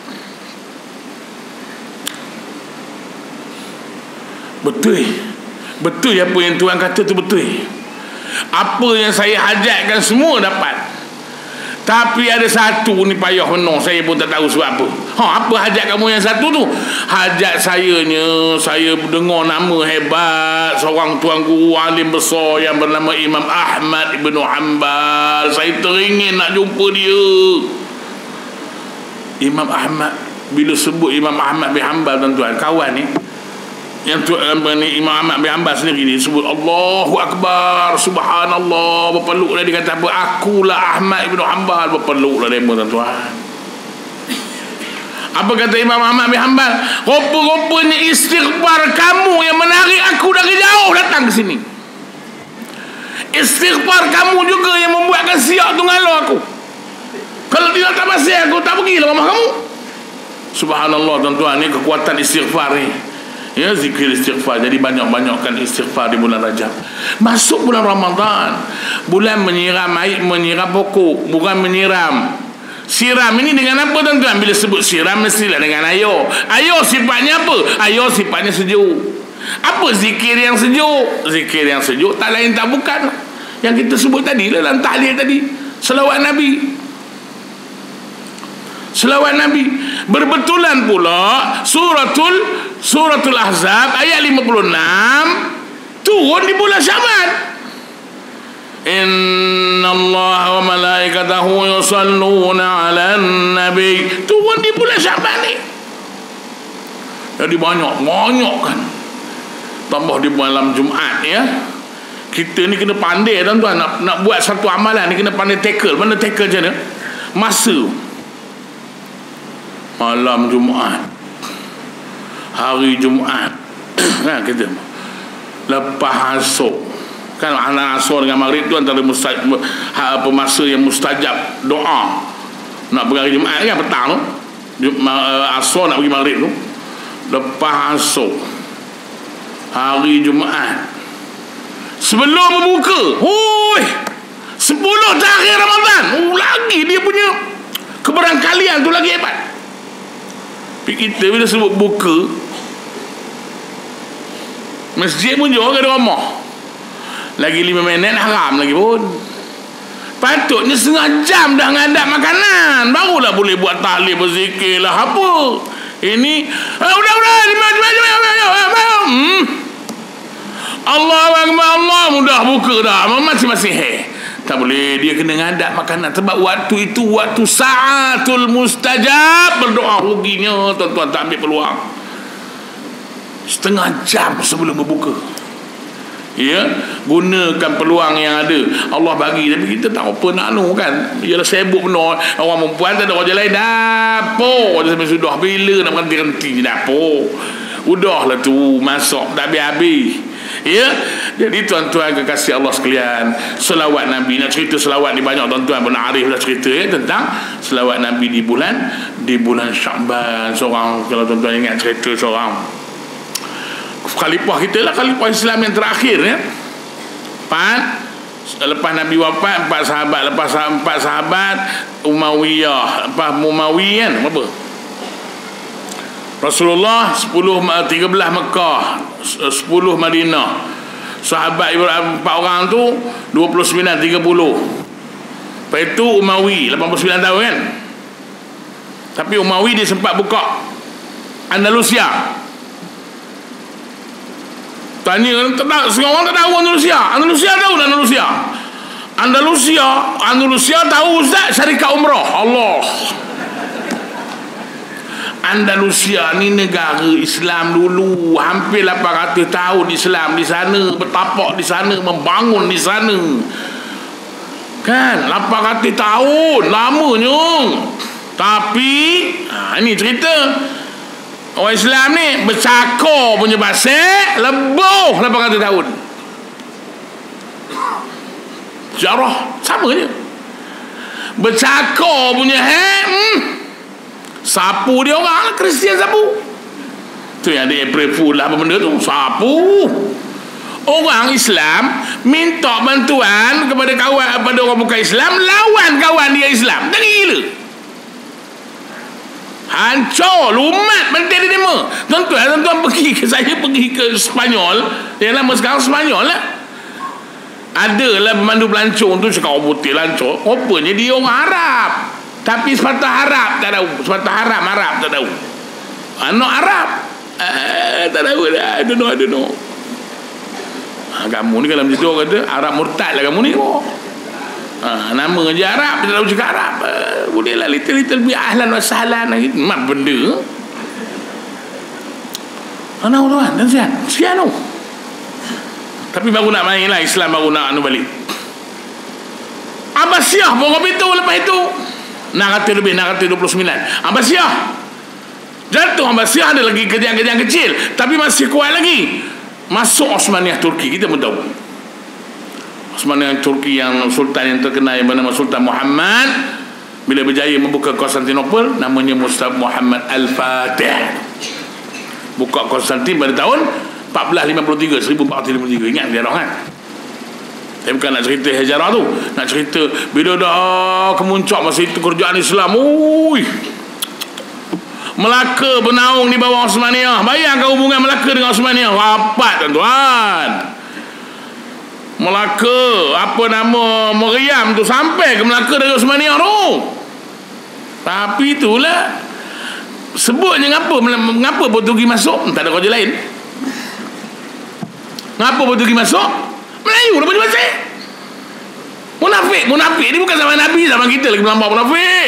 Betul. Betul apa yang Tuhan kata tu betul. Apa yang saya hajatkan semua dapat. Tapi ada satu ni payah benar, saya pun tak tahu sebab apa. Ha, apa hajat kamu yang satu tu? Hajat sayanya, saya dengar nama hebat seorang tuan guru alim besar yang bernama Imam Ahmad ibn Hanbal. Saya teringin nak jumpa dia. Imam Ahmad, bila sebut Imam Ahmad bin Hanbal, tuan-tuan, kawan ni yang tu, ni Imam Ahmad bin Hanbal sendiri ni sebut Allahu Akbar, subhanallah, berpeluk dia, dia kata apa, akulah Ahmad ibn Hanbal, berpeluk lah dia, tuan-tuan. Apa kata Imam Ahmad bin Hanbal? Rupa-rupanya istighfar kamu yang menarik aku dari jauh datang ke sini. Istighfar kamu juga yang membuatkan siap tu ngalau aku. Kalau tidak tak masih aku tak pergi lah rumah kamu. Subhanallah, tuan-tuan, ni kekuatan istighfar ni. Ya, zikir istighfar. Jadi banyak-banyakkan istighfar di bulan Rajab. Masuk bulan Ramadan, bulan menyiram air, menyiram pokok, bukan menyiram. Siram ini dengan apa, tuan-tuan? Bila sebut siram mestilah dengan air. Air sifatnya apa? Air sifatnya sejuk. Apa zikir yang sejuk? Zikir yang sejuk tak lain tak bukan yang kita sebut tadi dalam tahlil tadi, selawat Nabi. Selawat Nabi. Berbetulan pula suratul suratul Ahzab ayat lima puluh enam turun di bulan Syaban. Innallaha wa malaikatahu yusalluna 'alan nabi. Turun di bulan Syaban ni. Jadi banyak, banyak kan. Tambah di malam Jumaat ya. Kita ni kena pandai, tuan-tuan, nak nak buat satu amalan ni kena pandai tackle. Mana tackle je ni? Masa malam Jumaat, hari Jumaat kan, kita lepas asar kan, anak asar dengan maghrib tu antara mustajab, apa, masa yang mustajab doa nak pergi hari Jumaat kan, petang tu asar nak pergi maghrib tu, lepas asar hari Jumaat sebelum berbuka, hui, sepuluh terakhir Ramadan, oh, lagi dia punya keberangkalian tu lagi hebat. Kita bila sebut buka, masjid pun jauh ke rumah, lagi lima minit haram lagi pun. Patutnya setengah jam dah ngadap makanan, barulah boleh buat tahlil, berzikir lah apa. Ini ah, udah udah lima jam hmm. Allah Akbar, Allah, mudah buka dah, masing-masing he. Tak boleh, dia kena ngadap makanan. Sebab waktu itu waktu sa'atul mustajab, berdoa ruginya, tuan-tuan, tak ambil peluang. Setengah jam sebelum berbuka. Ya, gunakan peluang yang ada Allah bagi. Tapi kita tak apa nak anu kan. Ialah sibuk benar. Orang perempuan tak ada kerja lain, dapur sampai sudah. Bila nak berhenti-henti dapur? Udahlah tu, masak tak habis-habis. Ya, jadi tuan-tuan kekasih Allah sekalian, selawat Nabi, nak cerita selawat ni banyak, tuan-tuan. Benar Arif dah cerita ya, tentang selawat Nabi di bulan di bulan Syaban. Seorang, kalau tuan-tuan ingat cerita seorang khalifah kita lah, khalifah Islam yang terakhir ya. Empat, lepas Nabi wafat, empat sahabat, lepas empat sahabat Umayyah, apa Umayyah kan, apa Rasulullah sepuluh, tiga belas Mekah, sepuluh Madinah. Sahabat Ibrahim empat orang tu dua puluh sembilan, tiga puluh. Lepas itu Umawi lapan puluh sembilan tahun kan. Tapi Umawi dia sempat buka Andalusia. Tanya, tak tahu, semua orang tak tahu Andalusia. Andalusia tahu tak Andalusia? Andalusia, Andalusia tahu Ustaz, syarikat umrah. Allah. Andalusia ni negara Islam dulu, hampir lapan ratus tahun Islam di sana, bertapak di sana, membangun di sana, kan, lapan ratus tahun lamanya. Tapi ha, ini cerita orang Islam ni bercakap punya bahasa lebih lapan ratus tahun. Sejarah sama je. Bercakap punya he, hmm, sapu dia orang Kristian sapu. Tu yang ada April Fool lah apa benda tu, sapu. Orang Islam minta bantuan kepada kawan, kepada orang bukan Islam, lawan kawan dia Islam. Jadi gila. Hancur, lumat penting dia demo. Tuan-tuan, tuan-tuan pergi ke, saya pergi ke Spanyol, yang lama sekarang Spanyol lah. Adalah pemandu pelancong tu cakap orang putih lancor, rupanya dia orang Arab, tapi sepatah Arab tak tahu, sepatah Arab Arab tak tahu, anak Arab uh, tak tahu dah. I don't know, I don't know. Ha, kamu ni kalau macam tu orang kata Arab murtad lah kamu ni. Oh. Ha, nama je Arab, dia tak tahu cakap Arab. Uh, boleh lah little-little bi ahlan wa sahlan lagi. Mak benda. Mana tuan, dan sian, sian tu. Tapi baru nak main lah, Islam baru nak anu balik. Abbasiyah pun kopi tu lepas itu enam ratus lebih, enam ratus dua puluh sembilan Abbasiyah jatuh. Abbasiyah ada lagi kejang-kejang kecil, tapi masih kuat lagi. Masuk Osmaniyah Turki, kita pun tahu Osmaniyah Turki yang sultan yang terkenal yang bernama Sultan Muhammad, bila berjaya membuka Konstantinopel, namanya Mustafa Muhammad Al-Fatih. Buka Konstantin pada tahun empat belas lima puluh tiga, seribu empat ratus lima puluh tiga. Ingat sejarah kan? Saya bukan nak cerita sejarah tu, nak cerita bila dah kemuncak masa itu kerajaan Islam. Ui, Melaka bernaung di bawah Osmaniyah. Bayangkan hubungan Melaka dengan Osmaniyah, rapat tuan-tuan. Melaka, apa nama, Meriam tu sampai ke Melaka dari Osmaniyah tu. Tapi itulah sebutnya ngapa ngapa Portugis masuk, tak ada kerja lain. Ngapa Portugis masuk? Melayu dah macam mana? Munafik, munafik ni bukan zaman Nabi, zaman kita lagi melampau munafik.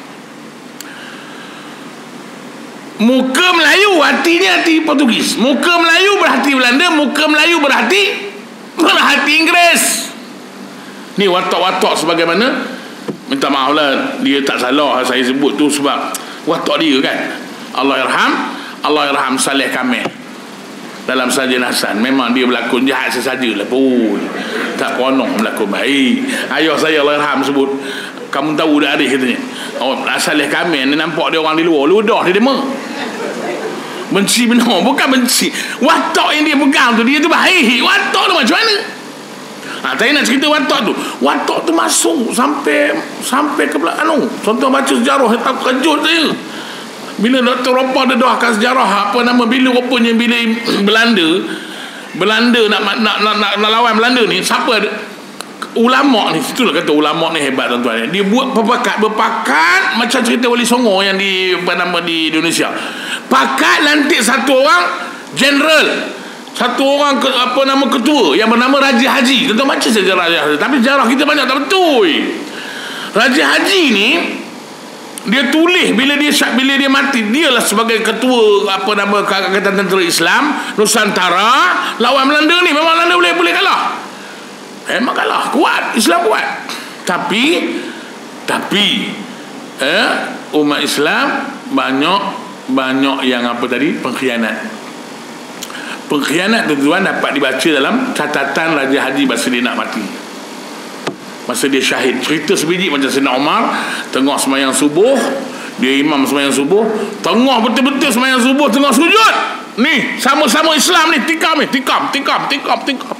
Muka Melayu, hatinya hati Portugis. Muka Melayu berhati Belanda, muka Melayu berhati berhati Inggeris. Ni watak-watak sebagaimana, minta maaf lah, dia tak salah saya sebut tu sebab watak dia kan. Allah irham, Allah irham Saleh Kamil dalam Sajian Hasan. Memang dia berlakon jahat sesajalah pun, tak konon berlakon baik. Ayah saya Allah irham sebut, kamu tahu dah adik katanya, oh, Saleh Kamil ni nampak dia orang di luar, ludah dia dema. Benci benar, bukan benci. Watak yang dia pegang tu, dia tu baik. Watak tu macam mana? Ha, saya nak cerita watak tu. Watak tu masuk sampai sampai ke belakang tu. Contoh baca sejarah, saya tak kejut saya. Bila Doktor Ropa dedahkan sejarah apa nama, bila rupanya bila Belanda Belanda nak nak nak, nak, nak lawan Belanda ni, siapa ada? Ulama ni, itulah kata ulama ni hebat tuan-tuan. Dia buat berpakat, berpakat macam cerita Wali Songo yang di apa nama di Indonesia. Pakat lantik satu orang general, satu orang ke, apa nama ketua yang bernama Raja Haji. Tuan-tuan baca sejarah Raja Haji, tapi sejarah kita banyak tak betul. Raja Haji ni dia tulis bila dia bila dia mati, dialah sebagai ketua apa nama Angkatan Tentera Islam Nusantara lawan Belanda ni. Memang Belanda boleh boleh kalah. Memang kalah, kuat, Islam kuat. Tapi tapi eh, umat Islam banyak banyak yang apa tadi, pengkhianat. Pengkhianat tuan-tuan dapat dibaca dalam catatan Raja Haji masa dia nak mati, masa dia syahid. Cerita sebiji macam Sayyidina Umar tengah sembahyang subuh, dia imam sembahyang subuh, tengah betul-betul sembahyang subuh, tengah sujud ni, sama-sama Islam ni tikam ni, tikam, tikam, tikam, tikam.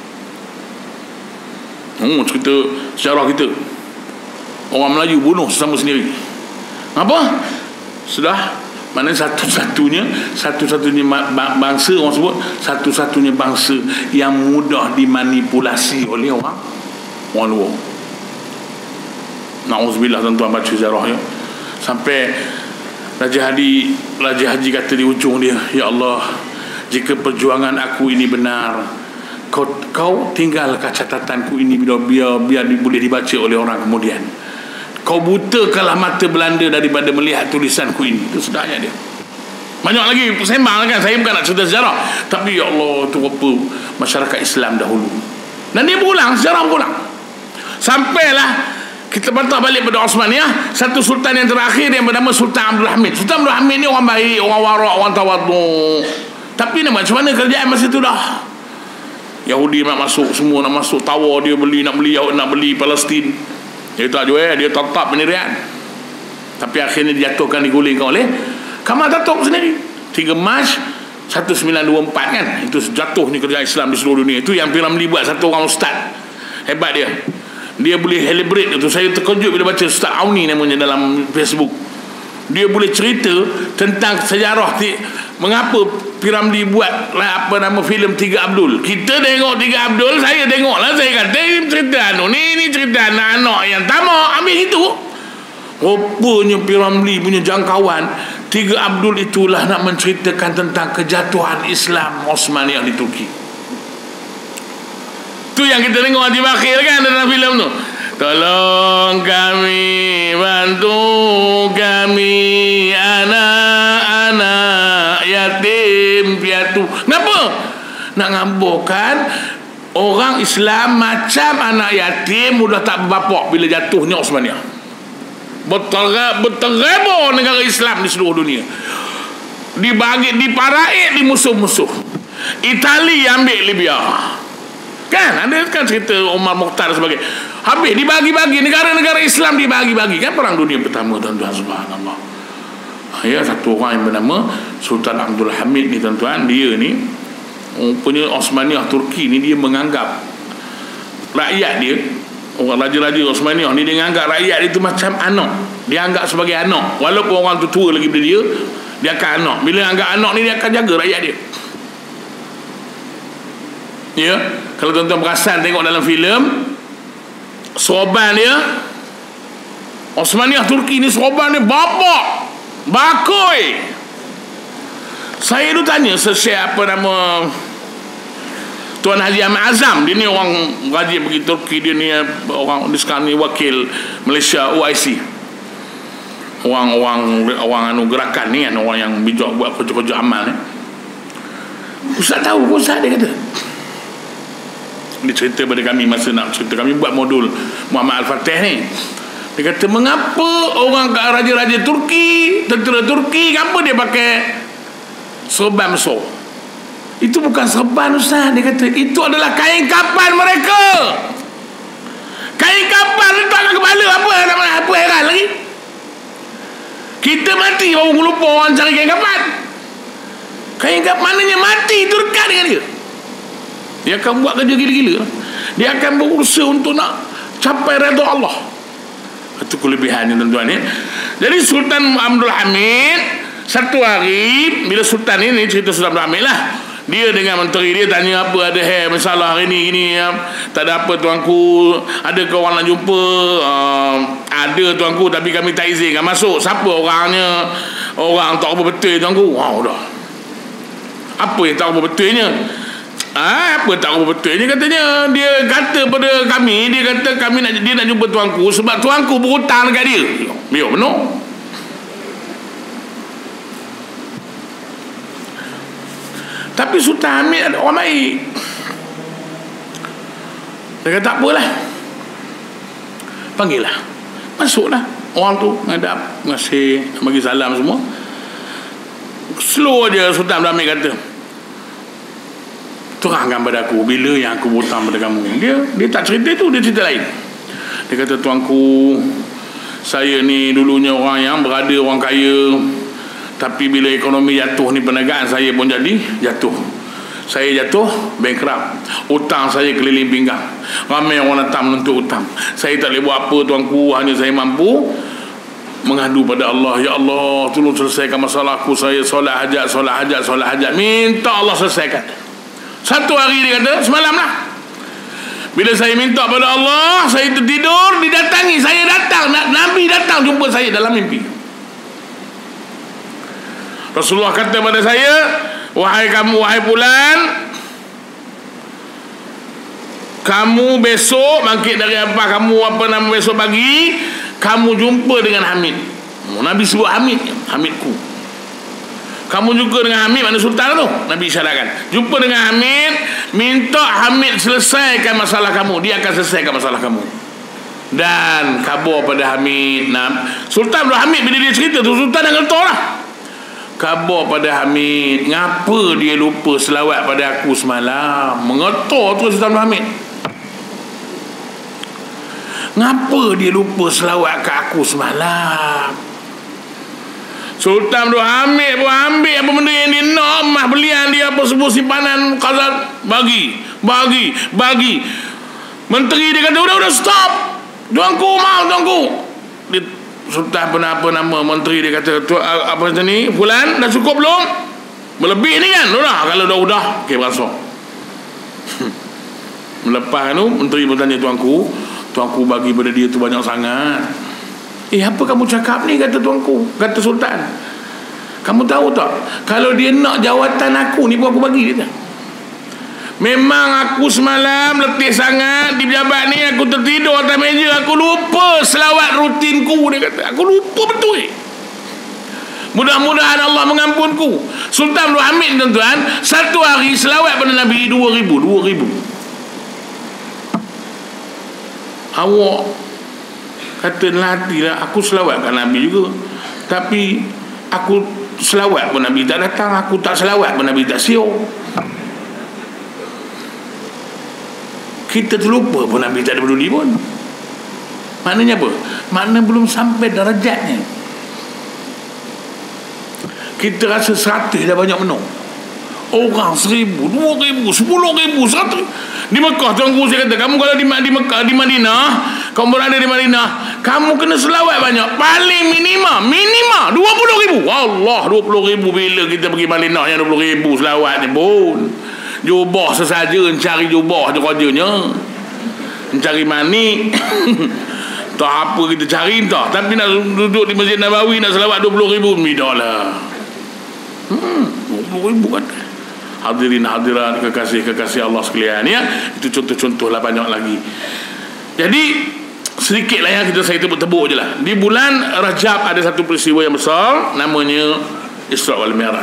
Hmm, cerita sejarah kita, orang Melayu bunuh sesama sendiri. Apa? Sudah, mana satu-satunya satu-satunya bangsa, orang sebut satu-satunya bangsa yang mudah dimanipulasi oleh orang orang luar. Na'udzubillah tuan-tuan, baca sejarahnya sampai Raja Haji Raja Haji kata di ujung dia, ya Allah, jika perjuangan aku ini benar, kau kau tinggalkan catatanku ini biar biar, biar boleh dibaca oleh orang kemudian. Kau butakanlah mata Belanda daripada melihat tulisanku ini. Itu sedahnya dia. Banyak lagi sembang kan. Saya bukan nak cerita sejarah, tapi ya Allah, tu apa masyarakat Islam dahulu. Dan dia berulang, sejarah berulang. Sampailah kita bantah balik pada Osmaniyah. Satu sultan yang terakhir yang bernama Sultan Abdul Hamid. Sultan Abdul Hamid ni orang baik, orang warak, orang tawaduk. Tapi ni macam mana kerjaan masa tu dah? Yahudi nak masuk, semua nak masuk, tawar dia beli, nak beli nak beli Palestin. Dia tak jual, dia tetap pendirian. Tapi akhirnya dijatuhkan, digulingkan oleh Kamal Atatürk sendiri. tiga Mac seribu sembilan ratus dua puluh empat kan. Itu jatuh ni kerajaan Islam di seluruh dunia. Itu yang P. Ramlee buat, satu orang ustaz. Hebat dia. Dia boleh celebrate itu. Saya terkejut bila baca Ustaz Auni namanya dalam Facebook. Dia boleh cerita tentang sejarah ti, mengapa P. Ramlee buat apa nama filem Tiga Abdul. Kita tengok Tiga Abdul, saya tengok lah, saya kata ini cerita anu ni, ni cerita anak-anak yang tamak, ambil itu. Rupanya P. Ramlee punya jangkauan, Tiga Abdul itulah nak menceritakan tentang kejatuhan Islam Osmaniyah di Turki. Tu yang kita tengok Haji Bakir kan dalam filem tu. Tolong kami, bantu kami, anak-anak yatim piatu. Kenapa? Nak ngamburkan orang Islam macam anak yatim mudah tak berbapak bila jatuhnya Osmaniyah. Berterabur negara Islam di seluruh dunia. Dibagi, diparaik di musuh-musuh. Itali ambil Libya. Kan ada kan cerita Omar Mukhtar sebagai. Habis dibagi-bagi, negara-negara Islam dibagi-bagi. Kan perang dunia pertama, tuan-tuan, subhanallah. Ya, satu orang yang bernama Sultan Abdul Hamid ni, tuan-tuan, dia ni punya Osmaniyah Turki ni, dia menganggap rakyat dia, orang raja-raja Osmaniyah ni, dia menganggap rakyat dia tu macam anak. Dia anggap sebagai anak. Walaupun orang tu tua lagi daripada dia, dia akan anak. Bila anggap anak ni, dia akan jaga rakyat dia. Ya, kalau tuan-tuan perasan tengok dalam filem, sorban dia Osmaniyah Turki ni, sorban dia babak bakoi. Saya tu tanya sesiap apa nama Tuan Haji Ahmad Azam. Dia ni orang rajin pergi Turki. Dia ni orang di sekarang ni wakil Malaysia O I C, orang-orang orang anu gerakan ni kan, orang yang bijak buat kerja-kerja amal ni. Ustaz tahu, Ustaz dia kata, dia cerita pada kami masa nak cerita kami buat modul Muhammad Al-Fatih ni. Dia kata, mengapa orang raja-raja Turki, tentera Turki, kenapa dia pakai serban besar? Itu bukan serban, Ustaz. Dia kata itu adalah kain kapan mereka. Kain kapan letak kat kepala. Apa nama, apa heran lagi? Kita mati baru lupa orang cari kain kapan. Kain kapan mananya mati itu dekat dengan dia. Dia akan buat kerja gila-gila. Dia akan berusaha untuk nak capai redha Allah. Itu kelebihannya, tuan-tuan ya. Jadi Sultan Abdul Hamid, satu hari bila Sultan ini, cerita Sultan Abdul Hamid lah, dia dengan menteri dia tanya, apa ada hai masalah hari ni gini ya? Tak ada apa tuanku, ada ke orang nak jumpa? Uh, ada tuanku, tapi kami tak izinkan masuk. Siapa orangnya? Orang tak apa betul tuanku. Wow dah. Apa yang tak apa betulnya? Ah, apa tak apa betulnya katanya? Dia kata pada kami, dia kata kami nak, dia nak jumpa tuanku sebab tuanku berhutang dekat dia. Biar benar. Tapi Sultan Hamid ada orang baik. Dia kata tak apalah, panggil lah, masuklah. Orang tu ngadap, ngasih, bagi salam semua. Slow je Sultan Abdul Hamid kata, terangkan pada aku bila yang aku berhutang pada kamu. Dia dia tak cerita itu, dia cerita lain. Dia kata, tuanku, saya ni dulunya orang yang berada, orang kaya, tapi bila ekonomi jatuh ni, perniagaan saya pun jadi jatuh. Saya jatuh bankrupt, hutang saya keliling pinggang, ramai orang datang menuntut hutang. Saya tak boleh buat apa tuanku, hanya saya mampu mengadu pada Allah. Ya Allah, tolong selesaikan masalah aku. Saya solat hajat, solat hajat, solat hajat, minta Allah selesaikan. Satu hari dia kata, semalam lah, bila saya minta pada Allah, saya tertidur, didatangi, saya datang, Nabi datang jumpa saya dalam mimpi. Rasulullah kata pada saya, wahai kamu, wahai Fulan, kamu besok bangkit dari apa kamu apa nama besok pagi, kamu jumpa dengan Hamid. Nabi sebut Hamid, Hamidku. Kamu jumpa dengan Hamid, mana sultan tu? Nabi isyaratkan. Jumpa dengan Hamid, minta Hamid selesaikan masalah kamu, dia akan selesaikan masalah kamu. Dan khabar pada Hamid. Nah, Sultan Abdul Hamid bila dia cerita tu, Sultan dah ngetor lah. Khabar pada Hamid, ngapa dia lupa selawat pada aku semalam? Mengetor tu Sultan Abdul Hamid. Ngapa dia lupa selawat ke aku semalam? Sultan Abdul Hamid pun ambil apa benda yang dia nak, emas belian dia, apa semua simpanan khazan, bagi, bagi, bagi. Menteri dia kata, udah, udah, stop. Tuanku, mau, tuanku. Dia, Sultan apa, apa nama menteri dia kata, tu, apa macam ni, Fulan, dah cukup belum? Melebih ni kan? Udah, kalau dah, udah. Okey, beransur. Melepas tu, menteri bertanya, tuanku, tuanku bagi pada dia tu banyak sangat. Eh, apa kamu cakap ni, kata tuanku, kata Sultan. Kamu tahu tak, kalau dia nak jawatan aku ni pun aku bagi dia. Memang aku semalam letih sangat di pejabat ni, aku tertidur atas meja, aku lupa selawat rutinku, dia kata. Aku lupa betul. Mudah-mudahan Allah mengampunku. Sultan Abdul Hamid, tuan-tuan, satu hari selawat pada Nabi dua ribu. Dua ribu. Awak kata nantilah aku selawat kat Nabi juga, tapi aku selawat pun Nabi tak datang, aku tak selawat pun Nabi tak siung. Kita terlupa pun Nabi tak ada peduli pun. Maknanya apa? Makna belum sampai darajatnya. Kita rasa seratus dah banyak menung. Orang seribu, dua ribu, sepuluh ribu, seratus. Di Mekah, tuanku saya kata, kamu kalau di, di Mekah, di Madinah, kamu berada di Madinah, kamu kena selawat banyak. Paling minima, minima dua puluh ribu. Allah, dua puluh ribu. Bila kita pergi Madinah yang dua puluh ribu selawat ni pun. Jubah sesaja, mencari jubah je kerjanya. Mencari manik. Tak apa kita cari entah. Tapi nak duduk di Masjid Nabawi, nak selawat dua puluh ribu, midah lah. Hmm, dua puluh ribu kan. Hadirin hadirat kekasih-kekasih Allah sekalian, ya. Itu contoh-contoh lah, banyak lagi. Jadi sedikit lah yang kita saya tebuk-tebuk je lah. Di bulan Rajab ada satu peristiwa yang besar, namanya Isra wal Mi'raj.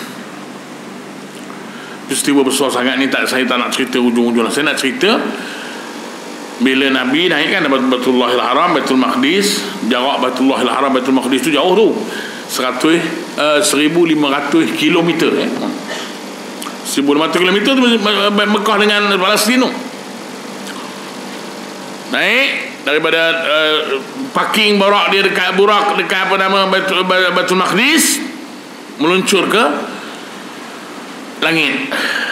Peristiwa besar sangat ni, tak, saya tak nak cerita ujung-ujung. Saya nak cerita bila Nabi naik kan Baitullahil Haram, Baitul Maqdis. Jarak Baitullahil Haram, Baitul Maqdis tu jauh tu, seratus, uh, seribu lima ratus kilometer, eh. seribu lima ratus kilometer tu Mekah dengan Palestin tu. Naik daripada uh, parking Burak dia dekat Burak, dekat apa nama Baitul, Baitul Maqdis, meluncur ke langit.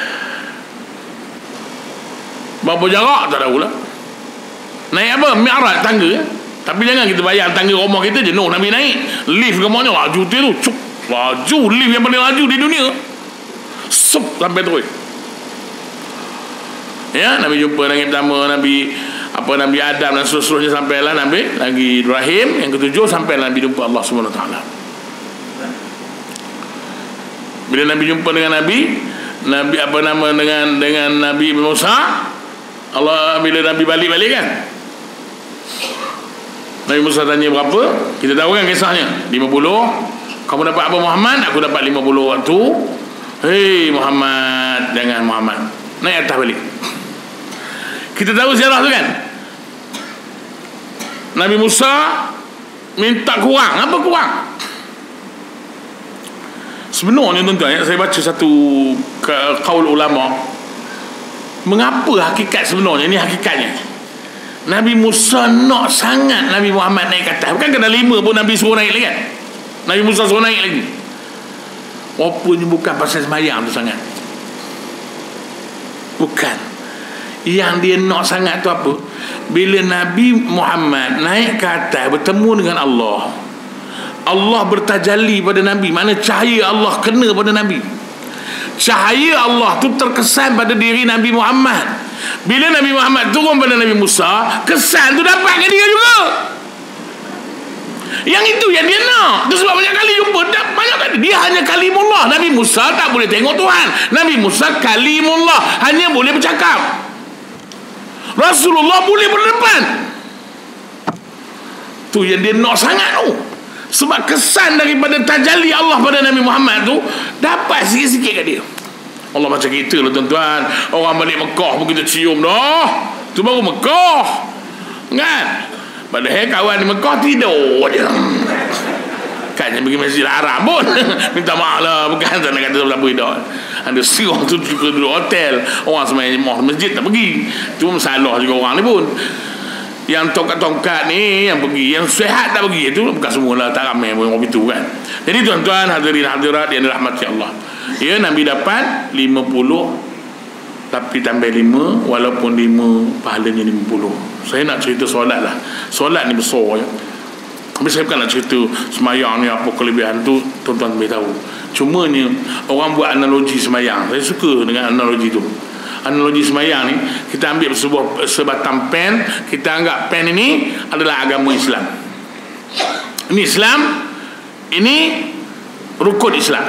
Berapa jarak tak tahu lah. Naik apa? Mi'raj, tangga, ya? Tapi jangan kita bayar tangga rumah kita je. No, Nabi naik lift ke mana, laju tu cuk, laju, lift yang paling laju di dunia. Sup, sampai terus. Ya, Nabi jumpa Nabi pertama, Nabi apa Nabi Adam dan seterusnya, sampailah Nabi lagi Ibrahim, yang ketujuh sampailah Nabi jumpa Allah Subhanahu Wa Taala. Bila Nabi jumpa dengan Nabi, Nabi apa nama dengan dengan Nabi Musa, Allah bila Nabi balik-balik kan, Nabi Musa tanya berapa, kita tahu kan kisahnya, lima puluh. Kamu dapat apa Muhammad? Aku dapat lima puluh waktu. Hei Muhammad, jangan Muhammad, naik atas balik. Kita tahu sejarah tu kan. Nabi Musa minta kurang. Apa kurang? Sebenarnya tuan-tuan, saya baca satu qaul ulama. Mengapa hakikat sebenarnya, ini hakikatnya. Nabi Musa nak sangat Nabi Muhammad naik ke atas. Bukan kena lima pun Nabi suruh naik lagi kan. Nabi Musa suruh naik lagi. Rupanya bukan pasal semayang tu sangat. Bukan. Yang dia nak sangat tu apa? Bila Nabi Muhammad naik ke atas bertemu dengan Allah, Allah bertajalli pada Nabi. Mana cahaya Allah kena pada Nabi. Cahaya Allah tu terkesan pada diri Nabi Muhammad. Bila Nabi Muhammad turun pada Nabi Musa, kesan tu dapat ke dia juga. Yang itu yang dia nak. Itu sebab banyak kali jumpa, banyak kali dia hanya kalimullah. Nabi Musa tak boleh tengok Tuhan. Nabi Musa kalimullah, hanya boleh bercakap. Rasulullah boleh berdepan. Tu yang dia nak sangat tu. Sebab kesan daripada tajalli Allah pada Nabi Muhammad tu dapat sikit-sikit kat dia. Allah macam kita lah tuan-tuan. Orang balik Mekah pun kita cium dah. Tu baru Mekah kan. Padahal kawan di Mekah tidur je kan, yang pergi Masjid Haram pun minta maaf lah, bukan tak nak kata siapa dah. Ada siang tu juga duduk hotel, orang semayang masjid tak pergi. Tu masalah juga orang ni pun. Yang tongkat-tongkat ni yang pergi, yang sihat tak pergi, itu bukan semualah, tak ramai pun orang itu kan. Jadi tuan-tuan hadirin hadirat yang dirahmati Allah, ya, Nabi dapat lima puluh tapi tambah lima, walaupun lima pahalanya lima puluh. Saya nak cerita solat lah. Solat ni besar ya. Tapi saya bukan nak cerita semayang ni apa kelebihan tu, tuan-tuan beritahu. Cumanya orang buat analogi semayang. Saya suka dengan analogi tu. Analogi semayang ni, kita ambil sebuah sebatang pen, kita anggap pen ini adalah agama Islam. Ini Islam, ini rukun Islam.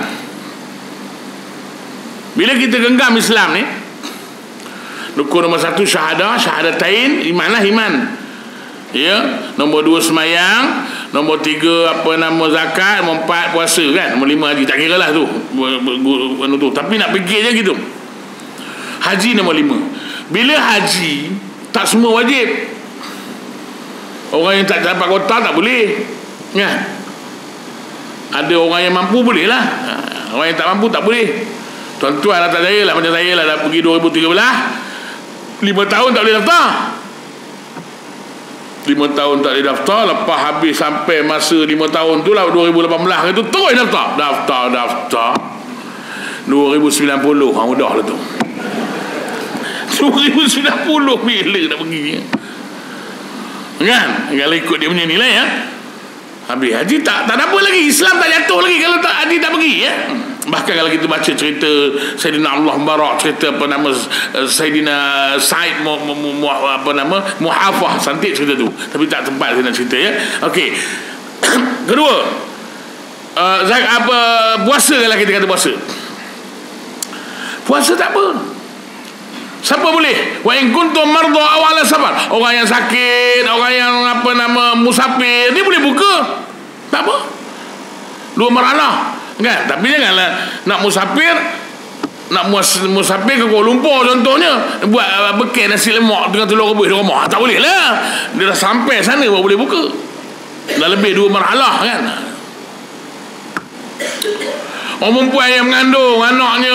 Bila kita genggam Islam ni, rukun nombor satu syahadah, syahadatain, iman lah iman. Ya, nombor dua semayang, nombor tiga apa nama zakat, nombor empat puasa kan, nombor lima haji, tak kira lah tu, tu. Tapi nak pergi je gitu. Haji nombor lima. Bila haji, tak semua wajib. Orang yang tak dapat kota tak boleh kan. Ada orang yang mampu boleh lah, orang yang tak mampu tak boleh. Tuan-tuan lah, tak saya lah, macam saya lah, dah pergi dua ribu tiga belas, lima tahun tak boleh daftar. lima tahun tak boleh daftar. Lepas habis sampai masa lima tahun tu lah, dua ribu lapan belas itu terus daftar. Daftar, daftar dua ribu sembilan puluh, ha, mudah lah tu. dua ribu sembilan puluh bila nak pergi kan, kalau ikut dia punya nilai ya. Habis haji tak tak ada apa lagi, Islam tak jatuh lagi kalau tak haji tak pergi ya. Bahkan kalau kita baca cerita Sayyidina Allah Barak, cerita apa nama Sayyidina Said mu, mu, mu, apa nama Muhafah, santik cerita tu, tapi tak tempat saya nak cerita ya. Okey. Kedua, uh, apa puasa, kalau kita kata puasa. Puasa tak apa. Siapa boleh? Wa in kuntum marda aw ala safar. Orang yang sakit, orang yang apa nama musafir, dia boleh buka. Tak apa. Dua maralah kan. Tapi janganlah nak musafir, nak mus, musafir ke Kuala Lumpur contohnya, buat bekal nasi lemak dengan telur rebus di rumah, tak boleh lah. Dia dah sampai sana baru boleh buka. Dah lebih dua marhalah kan. Orang perempuan yang mengandung anaknya,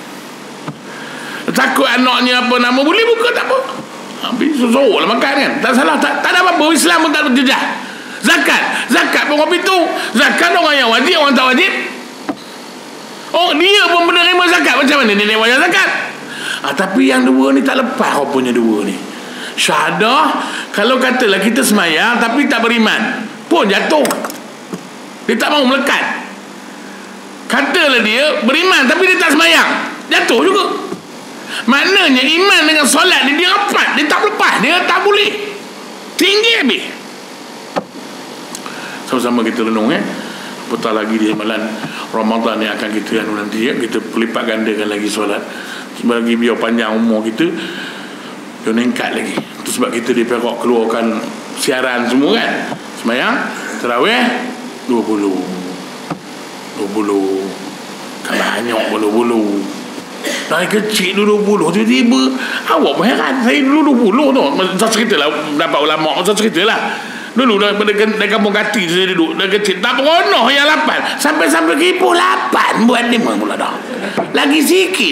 takut anaknya apa nama boleh buka, tak apa. Habis susah lah makan kan. Tak salah, tak, tak ada apa-apa. Islam pun tak berjejah. Zakat, zakat pun orang itu. Zakat orang yang wajib, orang tak wajib. Oh, dia pun menerima zakat. Macam mana dia nak wajib zakat? Ah, tapi yang dua ni tak lepas rupanya dua ni. Syahadah, kalau katalah kita semayang tapi tak beriman, pun jatuh. Dia tak mahu melekat. Katalah dia beriman tapi dia tak semayang, jatuh juga. Maknanya iman dengan solat ni dia rapat, dia tak lepas, dia tak boleh, tinggi habis. Sama-sama kita renung eh. Apatah lagi di malam Ramadan yang akan kita anu nanti ya, kita pelipat gandakan lagi solat. Bagi biar panjang umur kita, biar meningkat lagi. Itu sebab kita di Perak keluarkan siaran semua kan. Semayang tarawih dua puluh dua puluh kan banyak pun dua puluh. Dari kecil dulu dua puluh, tiba-tiba awak pun heran. Saya dulu dua puluh tu, saya cerita lah, dapat ulama, saya cerita lah. Dulu daripada dari kampung Kati saya duduk, dari kecil tak peronoh yang lapan, sampai-sampai kipu lapan buat lima pula dah, lagi sikit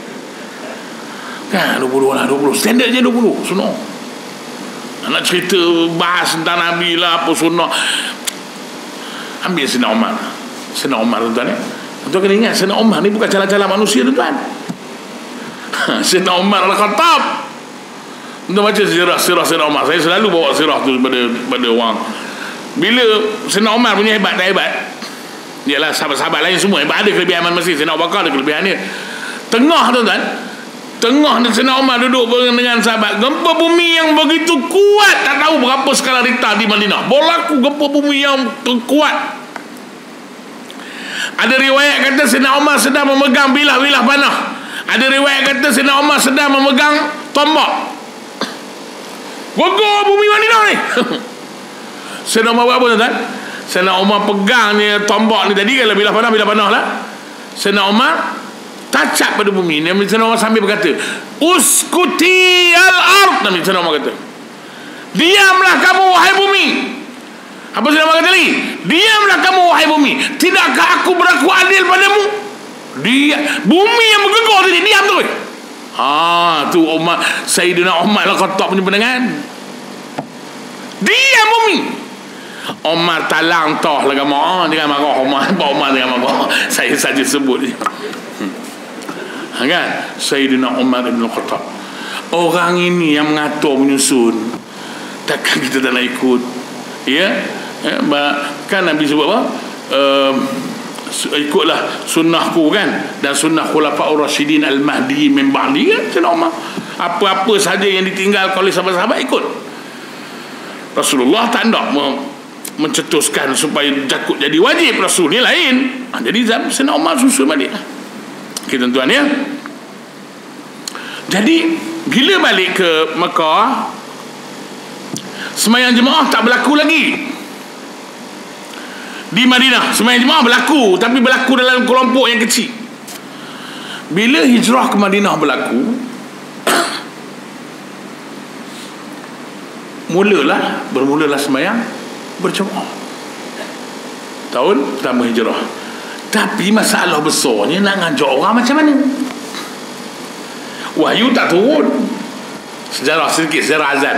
kan. Dua puluh lah, dua puluh standard je dua puluh sunnah. Nak cerita bahas tentang Nabi lah, apa sunnah, ambil Sayyidina Umar. Sayyidina Umar tuan-tuan eh, tuan kena ingat Sayyidina Umar ni bukan calon-calon manusia tuan-tuan. Sayyidina Umar Al-Khattab, kita baca sirah sirah Sayyidina Umar. Saya selalu bawa sirah tu pada pada orang. Bila Sayyidina Umar punya hebat tak hebat, ialah sahabat-sahabat lain semua hebat, ada kelebihan masing-masing. Sayyidina Abu Bakar ada kelebihan dia. Tengah tuan-tuan, tengah Sayyidina Umar duduk dengan sahabat, gempa bumi yang begitu kuat, tak tahu berapa skala Richter di Madinah, berlaku gempa bumi yang kuat. Ada riwayat kata Sayyidina Umar sedang memegang bilah-bilah panah. Ada riwayat kata Sayyidina Umar sedang memegang tombak. Gogor bumi Madinah ni. Sayyidina Umar buat apa tuan-tuan? Sayyidina Umar pegang ni tombak ni tadi, kalau bila panah bila panah lah, Sayyidina Umar tacap pada bumi. Nabi Sayyidina Umar sambil berkata, uskuti al-ard. Nabi Sayyidina Umar kata, diamlah kamu wahai bumi. Apa Sayyidina Umar kata lagi? Diamlah kamu wahai bumi, tidakkah aku berlaku adil padamu? Dia bumi yang bergegar tadi, diam tu. Ha, tu Umar, Sayyidina Umar Al-Khattab punya pandangan. Diam bumi. Umar talang toh lah kamu. Oh, jangan marah Umar. Pak Umar jangan marah. Saya saja sebut je. Ha, kan? Sayyidina Umar Ibn Khattab. Orang ini yang mengatur menyusun. Takkan kita tak nak ikut? Ya? Ya, kan Nabi sebut apa? Uh, ikutlah sunnahku kan, dan sunnah khulafaur rasyidin al-mahdi min ba'di kan. Sayyidina Umar, apa-apa saja yang ditinggalkan oleh sahabat-sahabat ikut. Rasulullah tak nak mencetuskan supaya jakut jadi wajib. Rasul ni lain. Ha, jadi Sayyidina Umar susun balik. Okay, tuan-tuan ya. Jadi bila balik ke Mekah, sembahyang jemaah tak berlaku lagi. Di Madinah sembahyang jemaah berlaku, tapi berlaku dalam kelompok yang kecil. Bila hijrah ke Madinah berlaku, mulalah bermulalah sembahyang berjemaah tahun pertama hijrah. Tapi masalah besarnya nak ngajak orang macam mana? Wahyu tak turun. Sejarah sedikit, sejarah azan.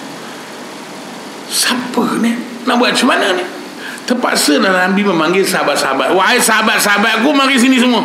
Siapa ni nak buat macam mana ni? Terpaksa Nabi memanggil sahabat-sahabat. Wahai sahabat-sahabatku, mari sini semua.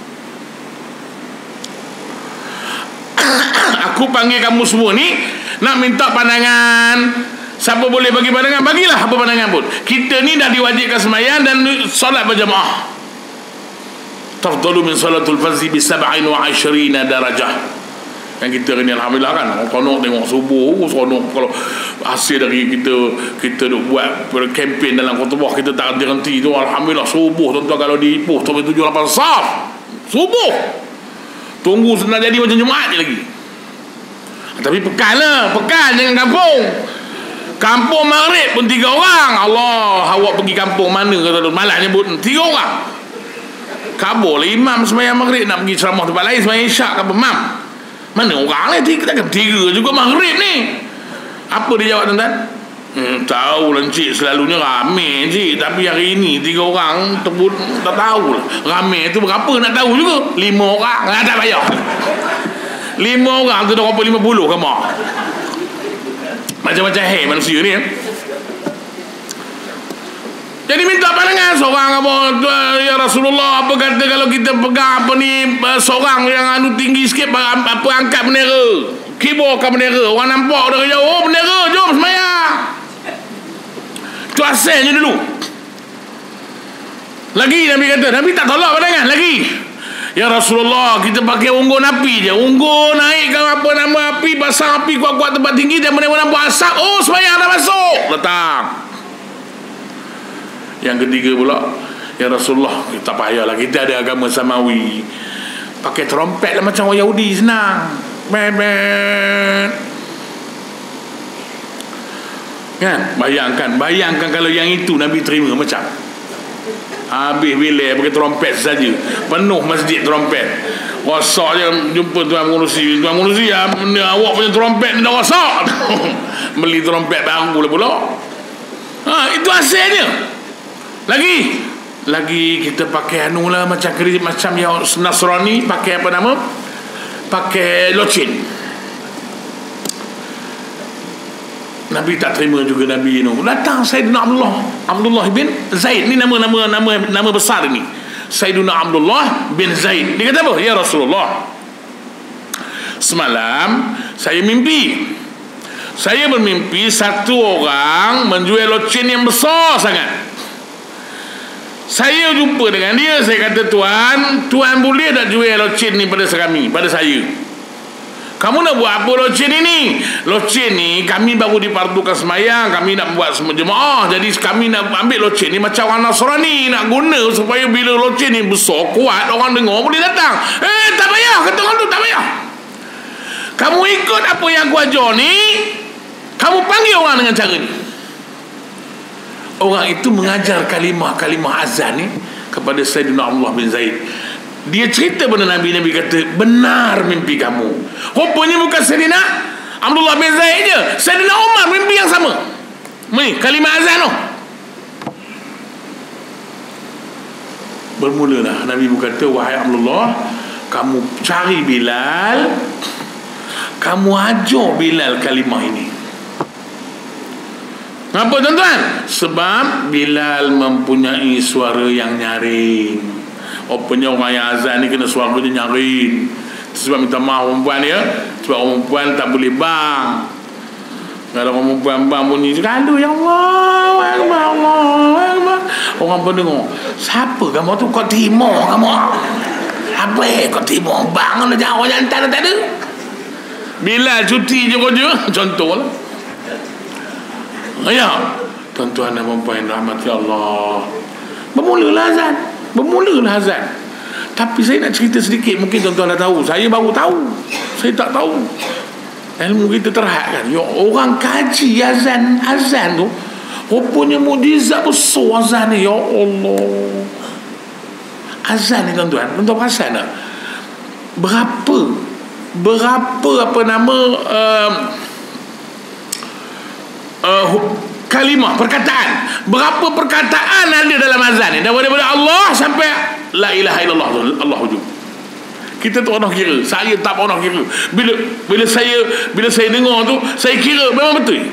Aku panggil kamu semua ni nak minta pandangan. Siapa boleh bagi pandangan, bagilah apa pandangan pun. Kita ni dah diwajibkan sembahyang dan solat berjamaah. Tafdalu min salatul fardhi bi sab'in wa ishrina darajah. Yang kita ni alhamdulillah kan, konon tengok subuh, konon kalau hasil dari kita kita duk buat kempen dalam khutbah, kita tak berhenti tu, alhamdulillah subuh tuan-tuan, kalau di Ipoh sampai tujuh lapan saf subuh, tunggu nak jadi macam Jumaat je lagi. Tapi pekan lah, pekan jangan kampung. Kampung maghrib pun tiga orang. Allah, awak pergi kampung mana kata malah nyebut tiga orang. Kabur lah imam sembahyang maghrib, nak pergi ceramah tempat lain sembahyang isyak ke apa, mam mana orang ni? Kita kan tiga juga maghrib ni. Apa dia jawab tuan-tuan? Hmm, tahu lah encik, selalunya ramai encik, tapi hari ni tiga orang terbut, tak tahu lah ramai tu berapa, nak tahu juga. Lima orang, ah, tak payah. Lima orang tu dah berapa, lima puluh ke mak? Macam-macam hei manusia ni ya. Jadi minta pandangan seorang apa, ya Rasulullah, apa kata kalau kita pegang apa ni, seorang yang anu tinggi sikit, apa angkat bendera, kibarkan bendera, orang nampak dari jauh, oh bendera, jom sembahyang. Itu asalnya dulu. Lagi Nabi kata, Nabi tak tolak pandangan lagi. Ya Rasulullah, kita pakai unggun api je, unggun naikkan apa nama api, pasang api kuat-kuat tempat tinggi, dan mana-mana nampak asap, oh sembahyang dah masuk, datang. Yang ketiga pula, ya Rasulullah, tak payahlah, kita ada agama samawi, pakai trompet lah macam orang Yahudi, senang. Bebet. Kan? Bayangkan, bayangkan kalau yang itu Nabi terima macam habis bila pakai trompet saja, penuh masjid trompet. Rosak je jumpa tuan pengurusi, tuan pengurusi ya, awak punya trompet ni dah rosak. Beli trompet baru pula pula. Ha, itu hasilnya. Lagi Lagi kita pakai anu lah, macam macam yang Nasrani pakai apa nama, pakai locin. Nabi tak terima juga. Nabi ni datang Sayyidina Abdullah Abdullah bin Zaid ni, nama nama nama nama besar ni, Sayyidina Abdullah bin Zaid. Dia kata apa? Ya Rasulullah, semalam saya mimpi, saya bermimpi satu orang menjual locin yang besar sangat. Saya jumpa dengan dia, saya kata, Tuan, Tuan boleh tak jual locin ni pada kami, pada saya? Kamu nak buat apa locin ini? Locin ni kami baru dipardukan semayang, kami nak buat semua jemaah, jadi kami nak ambil locin ni macam orang Nasrani, nak guna supaya bila locin ni besar, kuat, orang dengar boleh datang. Eh, tak payah, kata orang tu, tak payah. Kamu ikut apa yang aku ajar ni, kamu panggil orang dengan cara ni. orang itu mengajar kalimah-kalimah azan ni kepada Sayyidina Abdullah bin Zaid. Dia cerita pada Nabi, Nabi kata, benar mimpi kamu. Rupanya bukan Sayyidina Abdullah bin Zaid je, Sayyidina Umar mimpi yang sama. Ni kalimah azan tu. Bermulalah Nabi berkata, wahai Abdullah, kamu cari Bilal, kamu ajar Bilal kalimah ini. Kenapa tuan-tuan? Sebab Bilal mempunyai suara yang nyaring. Rupanya orang yang azan ni kena suara dia nyaring. Sebab minta maaf perempuan dia, sebab orang perempuan tak boleh bang. Kalau orang perempuan bang bunyi sekali, ya Allah, Allah, Allah. Orang pun dengar, siapa kamu tu? Kau timur kamu? Apa eh kau timur bang? Nak jauh yang tak ada, tak ada. Bilal cuti je kerja, contoh lah. Ya, tuan-tuan dan puan-puan yang rahmati Allah, bermulalah azan, bermulalah azan. Tapi saya nak cerita sedikit, mungkin tuan-tuan dah tahu, saya baru tahu, saya tak tahu. Ilmu kita terhad kan. Ya, orang kaji azan, azan tu rupanya mukjizat besar azan ni. Ya Allah, azan ni tuan-tuan, tuan-tuan perasan tak? Berapa Berapa apa nama uh, uh, kalimah, perkataan, berapa perkataan ada dalam azan ni, daripada Allah sampai la ilaha illallah, Allah hujung. Kita tak pernah kira, saya tak pernah kira. Bila bila saya bila saya dengar tu, saya kira memang betul.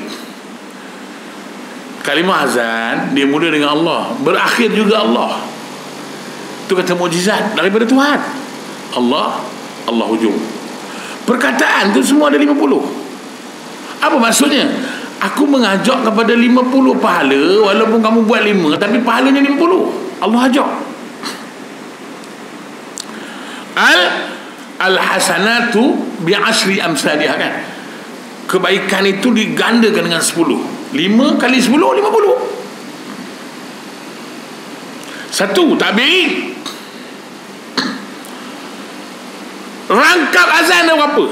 Kalimah azan dia mula dengan Allah, berakhir juga Allah. Itu kata mukjizat daripada Tuhan. Allah, Allah hujung. Perkataan tu semua ada lima puluh. Apa maksudnya? Aku mengajak kepada lima puluh pahala, walaupun kamu buat lima, tapi pahalanya lima puluh. Allah ajak. Al Al-hasanatu bi'ashri amsalihah, kan? Kebaikan itu digandakan dengan sepuluh. lima kali sepuluh, lima puluh. Satu, tabi'in. Rangkap azan dah berapa?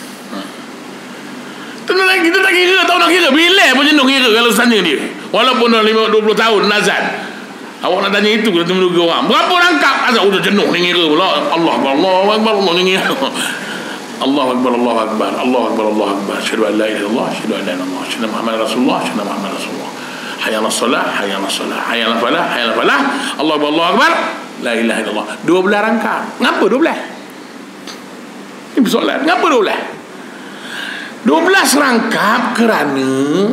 Tenang, kita tak kira, tak nak kira. Bila pun jenuh kira kalau tanya dia. Walaupun dah lima, dua puluh tahun azan. Awak nak tanya itu, kita tunggu orang. Berapa rangkap azan? Udah jenuh ni kira pula. Allah Akbar, Allah Akbar, Allah ni kira. Allah Akbar, Allah Akbar, Allah Akbar, Allah Akbar. Asyhadu an la ilaha illallah, asyhadu anna Muhammadan rasulullah, Muhammad rasulullah, asyhadu anna Muhammad rasulullah. Hayya 'alas salah, hayya 'alas salah, hayya 'alal falah, hayya 'alal falah. Allah Akbar, Allah Akbar, la ilaha illallah. dua belas rangkap. Kenapa dua belas? Ini persoalan. Kenapa dua belas? dua belas rangkap kerana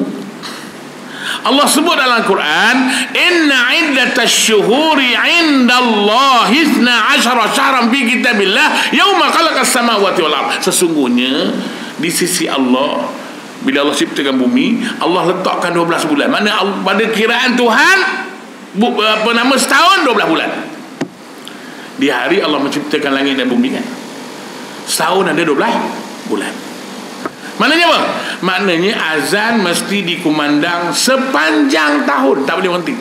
Allah sebut dalam Al-Quran, inna iddatash syuhuri indallahi ithna asyara syahran fi kitabillah yauma khalaqas samawati wal ardh. Sesungguhnya di sisi Allah, bila Allah ciptakan bumi, Allah letakkan dua belas bulan. Mana pada kiraan Tuhan, apa nama, setahun dua belas bulan. Di hari Allah menciptakan langit dan bumi, kan? Setahun ada dua belas bulan. Maknanya apa? Maknanya azan mesti dikumandang sepanjang tahun, tak boleh berhenti.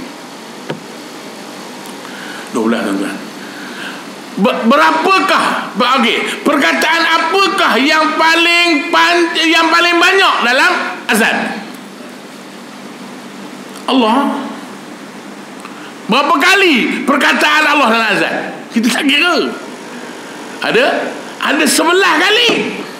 dua belas tuan-tuan. Berapakah, okey, perkataan apakah yang paling pan, yang paling banyak dalam azan? Allah. Berapa kali perkataan Allah dalam azan? Kita tak kira. Ada ada sebelah kali.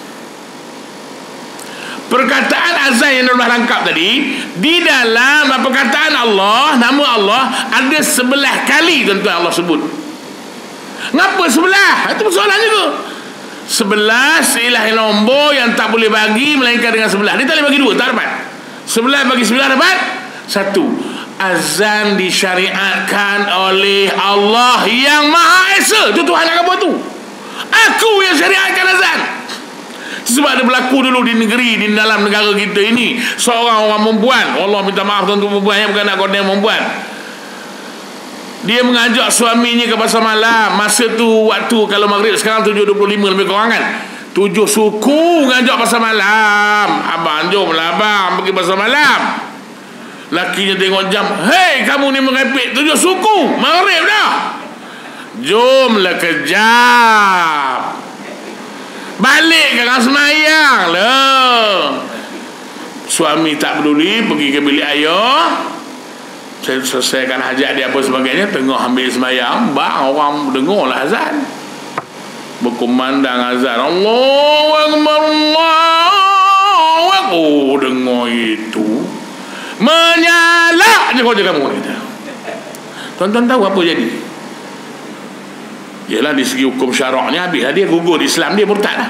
Perkataan azan yang dah rangkap tadi, di dalam perkataan Allah, nama Allah, ada sebelah kali tuan-tuan Allah sebut. Ngapa sebelah? Itu persoalan juga. Sebelah ialah nombor yang tak boleh bagi melainkan dengan sebelah. Dia tak boleh bagi dua, tak dapat. Sebelah bagi sebelah dapat satu. Azan disyariatkan oleh Allah yang Maha Esa. Itu Tuhan akan buat tu. Aku yang syariatkan azan. Sebab ada berlaku dulu di negeri, di dalam negara kita ini, seorang orang perempuan, Allah minta maaf tuan-tuan perempuan yang bukan nak kodem perempuan, dia mengajak suaminya ke pasar malam. Masa tu waktu kalau maghrib, sekarang tujuh dua puluh lima lebih kurang, kan? Tujuh suku mengajak pasar malam. Abang, jomlah abang pergi pasar malam. Lakinya tengok jam, hei kamu ni merepek, tujuh suku maghrib dah, jomlah kejap, balik ke orang semayang lah. Suami tak peduli, pergi ke bilik ayah. saya selesaikan hajat dia apa sebagainya, tengah ambil semayang, bang orang dengar lah azan, berkumandang azan, Allahu Akbar, Allahu Akbar. Oh, dengar itu menyala je kau je kamu kata. Tuan-tuan tahu apa jadi? Yalah, di segi hukum syaraknya habis lah, dia gugur Islam, dia murtad lah,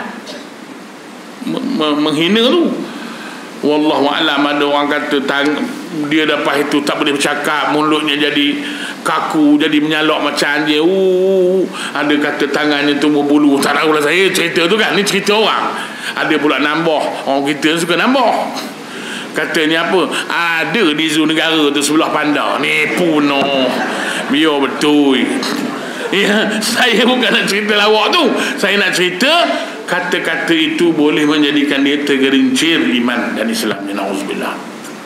menghina tu. Wallahu a'lam. Ada orang kata tang, dia dapat itu tak boleh bercakap, mulutnya jadi kaku, jadi menyalak macam dia. Uh, ada kata tangannya tumbuh bulu. Tak tahulah saya cerita tu kan, ni cerita orang. Ada pula nambah, orang kita suka nambah. Katanya apa? Ada di zoo negara tu sebelah Panda. Nipu no. Biar betul. Ya, saya bukan nak cerita lawak tu. Saya nak cerita kata-kata itu boleh menjadikan dia tergerincir iman dan Islamnya. Na'udzubillah.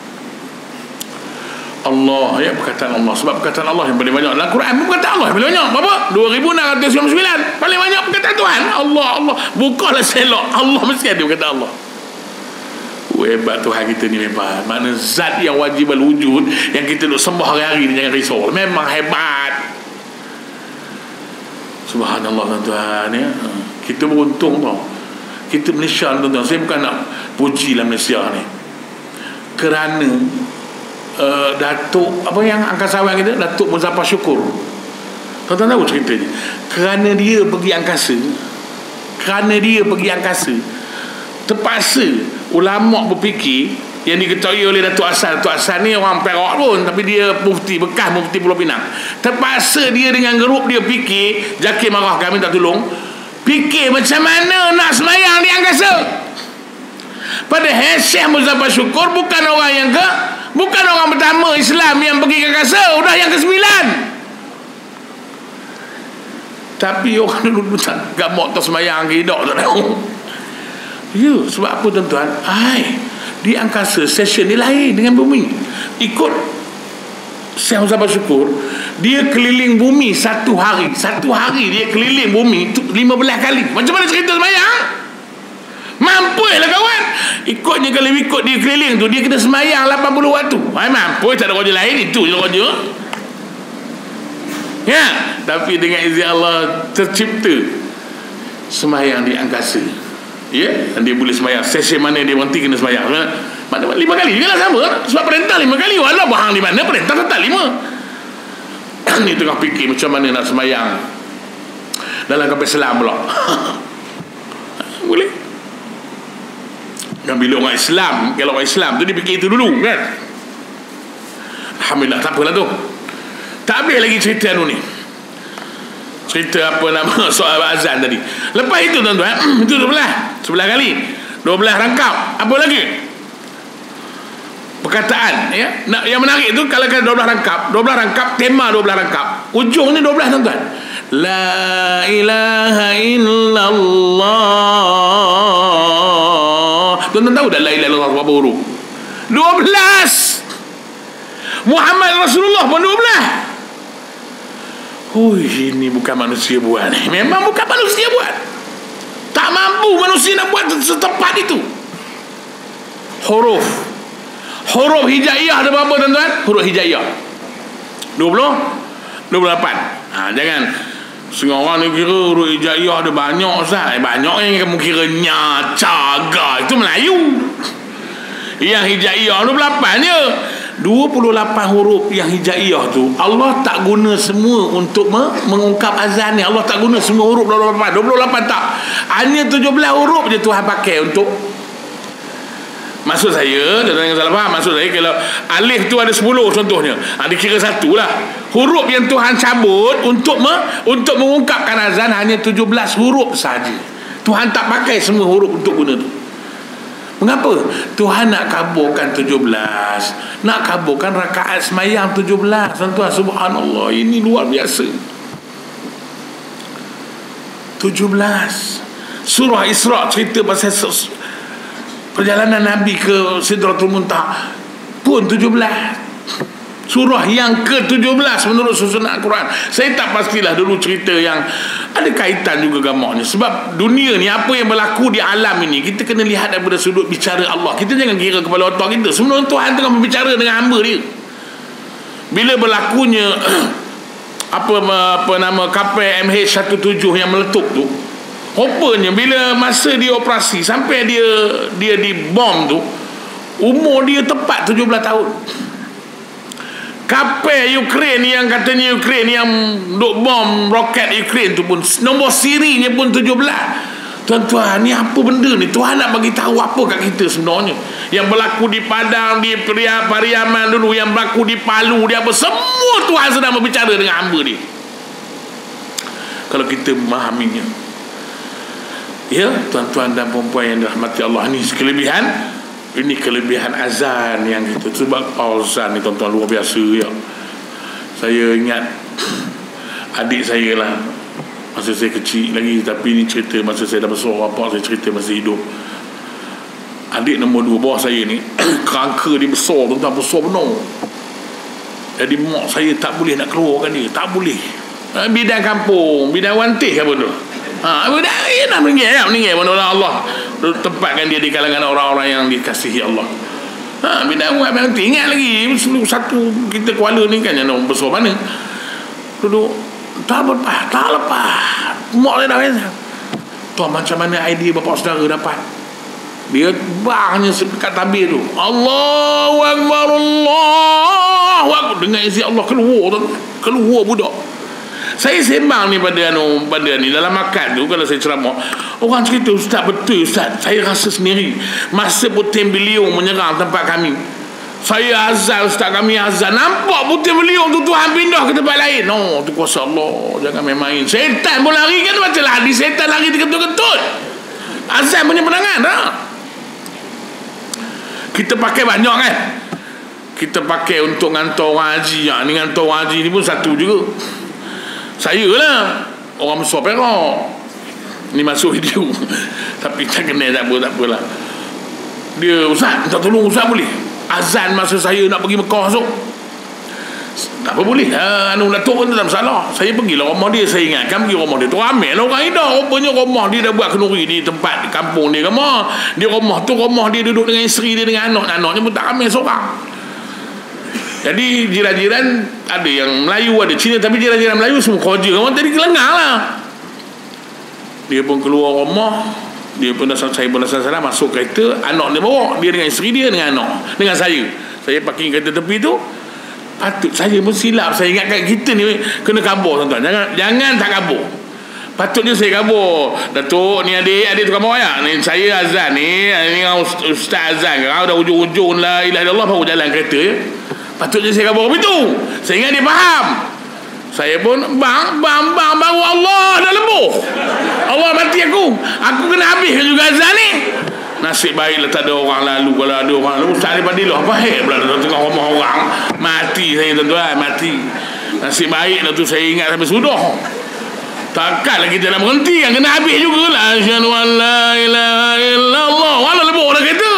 Allah, ya, perkataan Allah. Sebab perkataan Allah yang paling banyak dalam Quran, perkataan Allah yang paling banyak. Berapa? dua ribu enam ratus sembilan puluh sembilan. Paling banyak perkataan Tuhan. Allah, Allah. Bukanlah selok. Allah mesti ada perkataan Allah. Hebat Tuhan kita ni memang. Mana zat yang wajib berwujud, yang kita duk sembah hari-hari, jangan risau. Memang hebat. Subhanallah tuan-tuan, ya. Kita beruntung tau. Kita Malaysia tuan-tuan. Saya bukan nak puji lah Malaysia ni, kerana uh, Datuk apa yang angkasawan kita, Datuk Muzaffar Syukur, tuan-tuan tahu ceritanya. Kerana dia pergi angkasa, kerana dia pergi angkasa, terpaksa ulama berfikir yang diketahui oleh Datuk Hassan. Datuk Hassan ni orang Perak pun, tapi dia mufti, bekas mufti Pulau Pinang. Terpaksa dia dengan grup dia fikir, Zakir marah kami tak tolong, fikir macam mana nak semayang di angkasa. Padahal Syekh Muzaffar Syukur bukan orang yang ke bukan orang pertama Islam yang pergi ke angkasa, sudah yang ke sembilan. Tapi orang dulu tak gak mau tak semayang ke hidup tak tahu. Ya, sebab apa tuan-tuan? Hai, di angkasa session ni lain dengan bumi. Ikut Syekh Muzaffar Syukur, dia keliling bumi satu hari. Satu hari dia keliling bumi lima belas kali. Macam mana cerita semayang? Mampu lah kawan. Ikutnya kalau ikut dia keliling tu, dia kena semayang lapan puluh waktu. Hai, mampu, tak ada kerja lain, itu je kerja. Ya, tapi dengan izin Allah tercipta semayang di angkasa. Ya, dan dia boleh semayang sesi mana dia berhenti kena semayang. Mana lima kali juga lah sama. Sebab perintah lima kali. Walau bahang di mana perintah tetap lima. Ni tengah fikir macam mana nak semayang dalam kapal selam pula. Boleh. Dan bila orang Islam, kalau orang Islam tu dia fikir itu dulu kan. Alhamdulillah, tak apalah tu. Tak habis lagi cerita tu ni. Cerita apa nama soal azan tadi. Lepas itu tuan-tuan, itu dua belas sebelah kali, dua belas rangkap. Apa lagi? Perkataan, ya. Nah, yang menarik tu kalau kan dua belas rangkap, dua belas rangkap, tema dua belas rangkap. Ujung ni dua belas tuan-tuan. La ilaha illallah. Tuan-tuan tahu dah la ilaha illallah berapa huruf? dua belas. Muhammad Rasulullah pun dua belas. Oh, ini bukan manusia buat. Memang bukan manusia buat. Tak mampu manusia nak buat setepat itu. Huruf Huruf hijaiyah ada berapa tuan-tuan? Huruf hijaiyah dua puluh, dua puluh lapan. Ha, jangan setengah orang ni kira huruf hijaiyah ada banyak Ustaz. Banyak yang kamu kira nya, caga, itu Melayu. Yang hijaiyah dua puluh lapan je. dua puluh lapan huruf yang hijaiyah tu Allah tak guna semua untuk mengungkap azan ni. Allah tak guna semua huruf dua puluh lapan. dua puluh lapan tak. Hanya tujuh belas huruf je Tuhan pakai untuk. Maksud saya, jangan salah faham, maksud saya kalau alif tu ada sepuluh contohnya, ha, dikira satu lah. Huruf yang Tuhan cabut untuk me, untuk mengungkapkan azan hanya tujuh belas huruf saja. Tuhan tak pakai semua huruf untuk guna tu. Mengapa? Tuhan nak kaburkan tujuh belas, nak kaburkan rakaat semayang tujuh belas. Tuan-tuan, subhanallah, ini luar biasa. tujuh belas. Surah Isra cerita pasal perjalanan Nabi ke Sidratul Muntaha pun tujuh belas. Surah yang ke tujuh belas menurut susunan Al-Quran. Saya tak pastilah dulu cerita yang ada kaitan juga gamaknya. Sebab dunia ni, apa yang berlaku di alam ini, kita kena lihat daripada sudut bicara Allah. Kita jangan kira kepala otak kita. Sebenarnya Tuhan tengah berbicara dengan hamba dia. bila berlakunya apa apa nama kapal M H tujuh belas yang meletup tu, rupanya bila masa dia operasi sampai dia dia dibom tu, umur dia tepat tujuh belas tahun. Kapal Ukraine yang katanya Ukraine yang duk bom roket Ukraine tu pun nombor sirinya pun tujuh belas. Tuan-tuan, ni apa benda ni? Tuhan nak bagi tahu apa kat kita sebenarnya? Yang berlaku di Padang, di Pariaman dulu, yang berlaku di Palu, di apa, semua Tuhan sedang berbicara dengan hamba dia. Kalau kita memahaminya. Ya, tuan-tuan dan puan-puan yang dirahmati Allah, ni kelebihan, ini kelebihan azan yang kita. Sebab azan ni tuan-tuan luar biasa ya. Saya ingat adik saya lah, masa saya kecil lagi, tapi ni cerita masa saya dah besar apa, saya cerita masa hidup. Adik nombor dua bawah saya ni kerangka dia besar tuan-tuan, besar benar. Jadi mak saya tak boleh nak keluarkan dia, tak boleh. Bidang kampung, bidang wantih apa tu, ha, bidang eh, nak meninggal ya, meninggal mana Allah tempatkan dia di kalangan orang-orang yang dikasihi Allah. Ha, bidang buat wantih. Ingat lagi satu kita Kuala ni kan yang besar mana duduk tak lepas, tak lepas. Mak dia dah kata, tuan macam mana idea bapa saudara dapat? Dia bangnya dekat tabir tu, Allahu Akbar, Allahu Akbar, dengan isi Allah keluar tu, keluar budak. Saya sembang ni pada anu pada ni dalam makan tu, kalau saya ceramah, orang cerita, ustaz betul ustaz, saya rasa sendiri masa puting beliung menyerang tempat kami, saya azan, ustaz kami azan, nampak putih beliung tu Tuhan pindah ke tempat lain. Oh, tu kuasa Allah, jangan main-main. Setan pun lari kan, macam lari setan lari terketut-ketut. Azan punya penangan ha? Kita pakai banyak kan, kita pakai untuk ngantar orang haji ya. Ni ngantar orang haji ni pun satu juga. Saya lah orang besar Perak ni masuk video tapi tak kenal, tak apa, tak apalah. Dia, ustaz minta tolong ustaz boleh azan masa saya nak pergi Mekah esok? Tak apa boleh, ha, anu Datuk pun tak masalah. Saya pergilah rumah dia, saya ingatkan pergi rumah dia tu ramai lah orang Ida. Rupanya rumah dia dah buat kenduri di tempat di kampung dia. Rumah dia, rumah tu rumah dia duduk dengan isteri dia dengan anak, anaknya pun tak ramai seorang. Jadi jiran-jiran ada yang Melayu, ada Cina, tapi jiran-jiran Melayu semua kerja. Orang tadi kelengah lah. Dia pun keluar rumah, dia pun dah, saya pun dah salah masuk kereta, anak dia bawa, dia dengan isteri dia dengan anak, dengan saya. Saya parking kereta tepi tu. Patut saya pun silap, saya ingatkan kita ni kena kabur tuan-tuan. Jangan jangan tak kabur. Patutnya saya kabur. Datuk ni adik, adik tukang bawa ya. Ni saya azan ni, ni ustaz azan. Kau dah ujung-ujung la ilaha illallah baru jalan kereta ya. Patutnya saya kabur begitu. Saya ingat dia faham. Saya pun bang, bang, bang, baru Allah dah lembuh. Allah mati aku. Aku kena habis juga azan ni. Nasib baiklah tak ada orang lalu. Kalau ada orang lalu, ustaz daripada lah apa hek pula tengah rumah orang. Mati saya tuan-tuan, mati. Nasib baiklah tu saya ingat sampai sudah. Takkanlah kita nak berhenti kan, kena habis jugalah. Asyhadu an la ilaha illallah. Walau lebur dah kereta.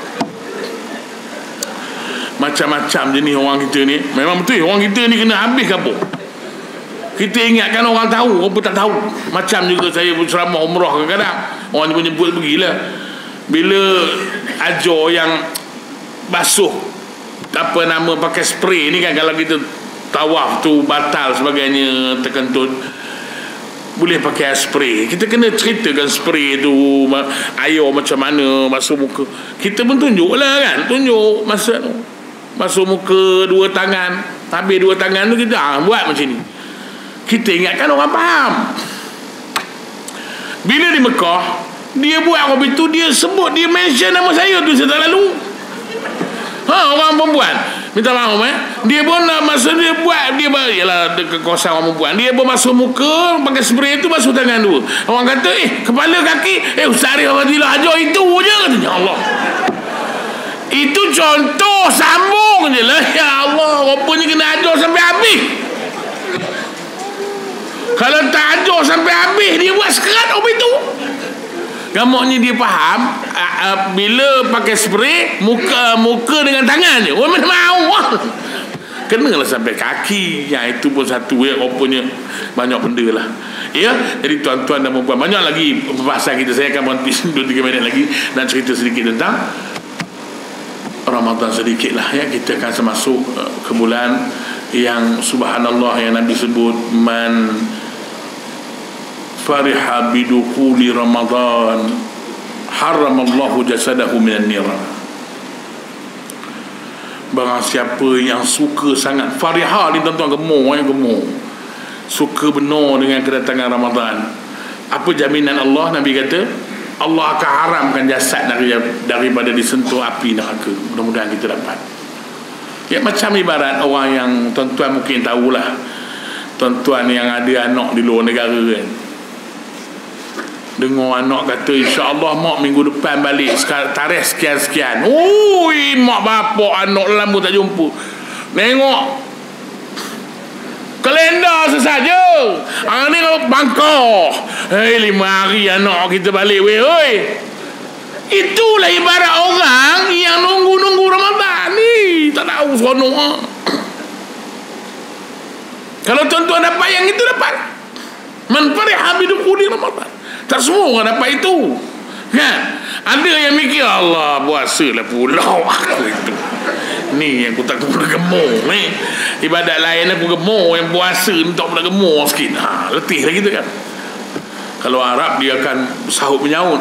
Macam-macam jenis orang kita ni. Memang betul orang kita ni kena habis kapur. Kita ingatkan orang tahu, orang pun tak tahu. Macam juga saya pun ceramah umrah kadang-kadang, orang pun jemput pergilah. Bila ajar yang basuh apa nama pakai spray ni kan, kalau kita tawaf tu batal sebagainya terkentut, boleh pakai spray. Kita kena ceritakan spray tu air macam mana basuh muka. Kita pun tunjuk lah kan, tunjuk masa basuh muka dua tangan, habis dua tangan tu kita ah, buat macam ni. Kita ingatkan orang faham. Bila di Mekah dia buat apa itu, dia sebut, dia mention nama saya tu, saya tak lalu. Ha, orang perempuan minta maaf eh. Dia pun masa dia buat, dia ialah kekuasaan orang perempuan. Dia pun basuh muka pakai spray tu, basuh tangan dua. Orang kata, eh kepala kaki, eh Ustaz Arif Fadilah ajar itu je, katanya. Allah, itu contoh, sambung je lah. Ya Allah, rupanya kena ajar sampai habis. Kalau tak ajar sampai habis, dia buat sekerat apa itu. Gamaknya dia faham uh, uh, bila pakai spray muka muka dengan tangan je. Orang mana mahu. Kenalah sampai kaki. Yang itu pun satu ya, rupanya banyak benda lah. Ya, jadi tuan-tuan dan puan-puan, banyak lagi pembahasan kita. Saya akan berhenti dua tiga minit lagi dan cerita sedikit tentang Ramadan sedikit lah ya. Kita akan masuk uh, ke bulan yang subhanallah yang Nabi sebut, man fariha bidukhuli Ramadan haramallahu jasadahu minan niran. Barang siapa yang suka sangat, fariha ni tuan-tuan, gemuk eh, gemuk, suka benar dengan kedatangan Ramadan, apa jaminan Allah? Nabi kata Allah akan haramkan jasad dari, daripada disentuh api neraka. Mudah-mudahan kita dapat. Ya, macam ibarat orang yang tuan-tuan mungkin tahulah, tuan-tuan yang ada anak di luar negara kan, dengar anak kata insya-Allah mak minggu depan balik tarikh sekian-sekian. Ui, mak bapak anak lama tak jumpa, tengok kalender sesaja. Ah ni kalau bangkok, hei lima hari anak kita balik weh oi. Itulah ibarat orang yang nunggu-nunggu Ramadan ni, tak tahu seronok ah. Kalau tuan-tuan dapat yang itu, dapat man fariha bidukhuli Ramadan. Tak semua orang dapat itu kan. Ada yang mikir Allah puasa lah pula aku itu, ni aku tak pula gemuk ni, ibadat lain aku gemuk, yang puasa ni tak pula gemuk sikit. Ha, letih lah kita kan. Kalau Arab dia akan sahut menyaut.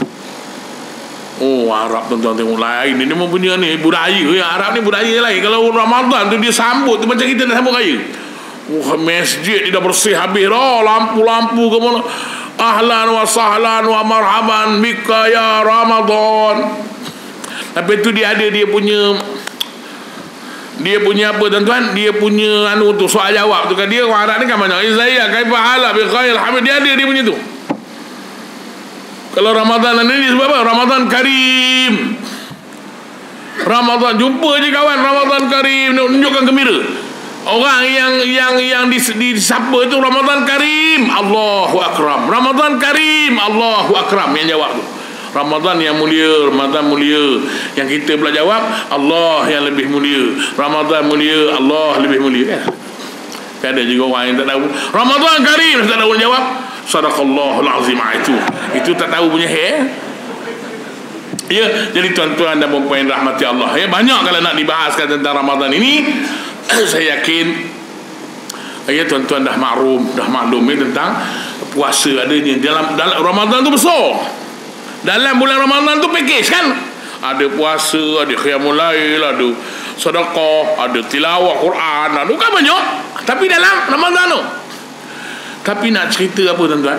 Oh, Arab tuan-tuan tengok lain, dia mempunyai ni budaya ya. Arab ni budaya lain. Kalau Ramadan tu dia sambut tu macam kita nak sambut raya. Oh, masjid dia dah bersih habis dah, lampu-lampu ke mana, ahlan wa sahlan wa marhaban bika ya Ramadan. Tapi tu dia ada dia punya, dia punya apa tuan-tuan, dia punya anu tu, soal jawab tu kan. Dia orang Arab ni kan banyak Izaya kaifa hala bi khair hamid, dia ada dia punya tu. Kalau Ramadan ni sebab apa? Ramadan Karim, Ramadan, jumpa je kawan, Ramadan Karim, tunjukkan gembira. Orang yang yang yang disapa tu Ramadan Karim, Allahu Akram, Ramadan Karim, Allahu Akram yang jawab tu. Ramadan yang mulia, Ramadan mulia. Yang kita pula jawab Allah yang lebih mulia, Ramadan mulia, Allah lebih mulia kan. Ada juga orang yang tak tahu Ramadan Karim, tak tahu jawab Sadaqallahul Azim. Itu Itu tak tahu punya hair. Ya, jadi tuan-tuan dan puan-puan rahmati Allah ya, banyak kalau nak dibahaskan tentang Ramadan ini. Saya yakin ya tuan-tuan dah maklum, dah maklum ya, tentang puasa adanya dalam, dalam Ramadan tu besar. Dalam bulan Ramadan tu package kan, ada puasa, ada qiyamul lail, ada sedekah, ada tilawah Quran, ada kan banyak. Tapi dalam Ramadan tu, tapi nak cerita apa tuan-tuan,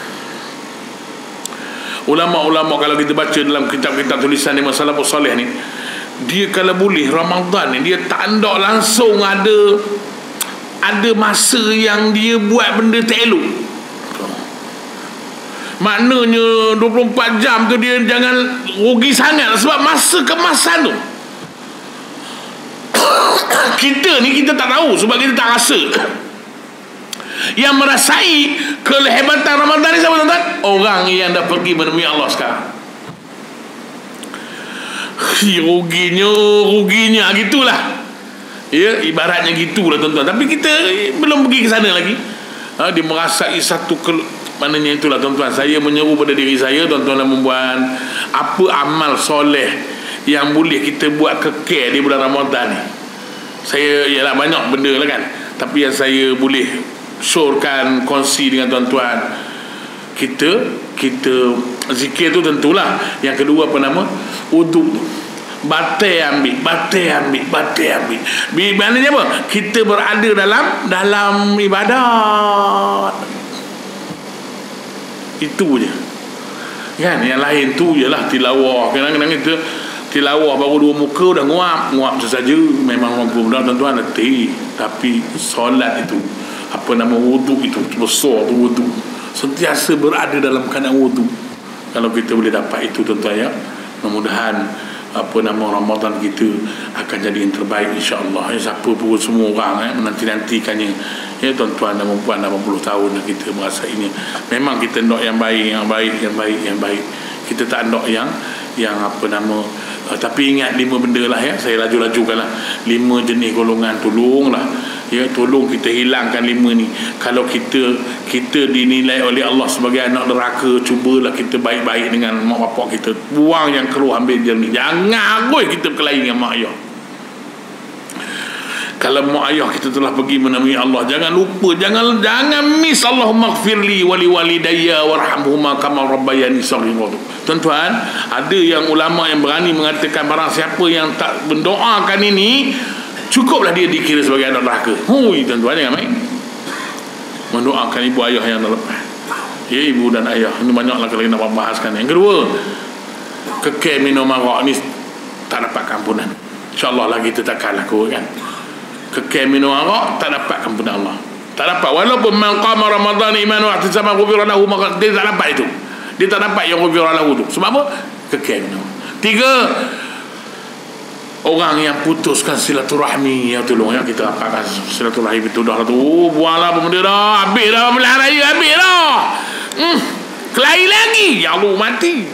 ulama-ulama kalau kita baca dalam kitab-kitab tulisan Imam Salafus Salih ni, dia kalau boleh Ramadan ni dia tak hendak langsung ada ada masa yang dia buat benda tak elok. Maknanya dua puluh empat jam tu dia jangan rugi sangat, sebab masa kemasan tu kita ni kita tak tahu, sebab kita tak rasa. Yang merasai kehebatan Ramadan ni siapa tuan-tuan? Orang yang dah pergi menemui Allah sekarang. Ruginya Ruginya gitulah ya, ibaratnya gitulah tuan-tuan. Tapi kita belum pergi ke sana lagi. ha, Dia merasai satu ke, maknanya itulah tuan-tuan, saya menyeru pada diri saya tuan-tuan dan puan, apa amal soleh yang boleh kita buat kekal di bulan Ramadan ni. Saya ialah banyak benda lah kan, tapi yang saya boleh syorkan, kongsi dengan tuan-tuan, kita kita zikir tu tentulah. Yang kedua apa nama, uduk, batai ambil, batai ambil, batai ambil. Maknanya apa? Kita berada dalam dalam ibadat. Itu je kan. Yang lain tu ialah tilawah. Kadang-kadang kita tilawah baru dua muka dah nguap, nguap sesaja. Memang orang benar tuan-tuan letih. Tapi solat itu, apa nama, wuduk itu besar tu, wuduk sentiasa berada dalam keadaan wuduk. Kalau kita boleh dapat itu tuan-tuan ya, mudah-mudahan apa nama Ramadan kita akan jadi yang terbaik insya-Allah. Ya, siapa pun semua orang eh, menanti-nantikannya ya tuan-tuan dan puan, lapan puluh tahun kita merasainya. Memang kita nak yang baik, yang baik, yang baik, yang baik. Kita tak nak yang yang apa nama uh, tapi ingat lima benda lah ya, saya laju-lajukan lah. Lima jenis golongan, tolonglah ya, tolong kita hilangkan lima ni. Kalau kita kita dinilai oleh Allah sebagai anak neraka, cubalah kita baik-baik dengan mak bapak kita, buang yang keluar, ambil dia ni. Jangan agoi kita berkelahi dengan mak ayah. Kalau mak ayah kita telah pergi menemui Allah, jangan lupa, jangan jangan miss Allahumma ighfirli wa li walidayya warhamhuma kama rabbayani shaghira. Tuan-tuan, ada yang ulama yang berani mengatakan barang siapa yang tak mendoakan ini, cukuplah dia dikira sebagai anak neraka. Hui, tuan-tuan, jangan main mendoakan ibu ayah yang dah lepas. Ya, ibu dan ayah ini banyaklah kalau nak bahaskan. Yang kedua, kekal minum arak ni tak dapat ampunan. InsyaAllah lagi kita takkan laku kan. Kekal minum arak tak dapat ampunan Allah. Tak dapat. Walaupun man qama Ramadan iman wa ihtisaban ghufira lahu, maka dia tak dapat itu. Dia tak dapat yang ghufira lahu tu. Sebab apa? Kekal minum. Tiga, orang yang putuskan silaturahmi, yang tolong ya kita rapatkan silaturahmi itu dah tu. Oh, buanglah benda dah. Habis dah belah raya, habis dah. Hmm. Kelahi lagi. Ya Allah, mati.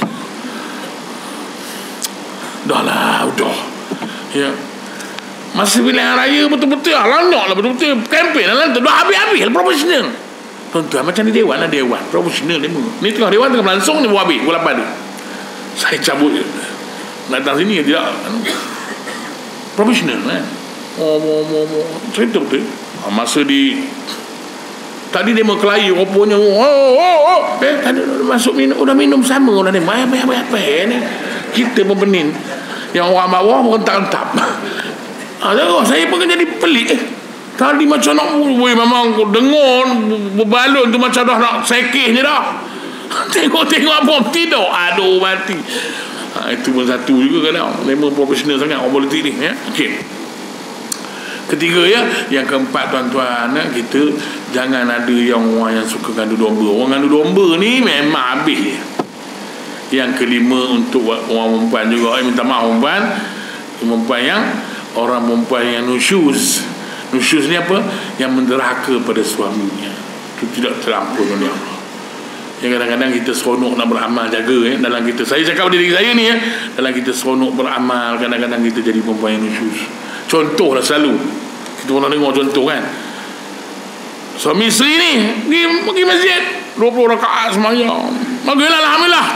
Dah lah, udah. Ya. Masa pilihan raya betul-betul lah, lanyak lah betul-betul. Kempen lah, dah habis-habis profesional. Tuan-tuan, macam ni dewan lah, dewan profesional ni. Ni tengah dewan tengah berlangsung ni, buat habis pukul lapan ni. Saya cabut je. Nak datang sini tidak profesional kan. Oh, oh, oh, oh. Cerita betul. Masa di tadi dia mau kelahi rupanya. Oh, oh, oh. Eh, tadi masuk minum, udah minum sama orang ni. Apa apa apa ni. Kita pembenin. Yang orang bawah rentak-rentak. Ah, saya pun jadi pelik. Eh, tadi macam nak, woi memang dengar berbalon tu macam dah nak sekih ni dah. Tengok-tengok bom tidur. Aduh, mati. Ha, itu pun satu juga kadang. Memang profesional sangat orang politik ni ya. Okey. Ketiga ya, yang keempat tuan-tuan, kita jangan ada yang orang yang suka gandu domba. Orang gandu domba ni memang habis dia. Yang kelima, untuk orang perempuan juga, eh, minta maaf perempuan, perempuan yang orang perempuan yang nusyuz. Nusyuz ni apa? Yang menderhaka pada suaminya. Itu tidak terampun oleh Allah. Yang kadang-kadang kita seronok nak beramal, jaga eh, dalam kita, saya cakap pada diri saya ni eh, dalam kita seronok beramal, kadang-kadang kita jadi perempuan yang nusyuz. Contoh lah selalu kita pernah dengar contoh kan, suami isteri ni pergi, pergi masjid dua puluh rakaat semayang, bagilah alhamdulillah,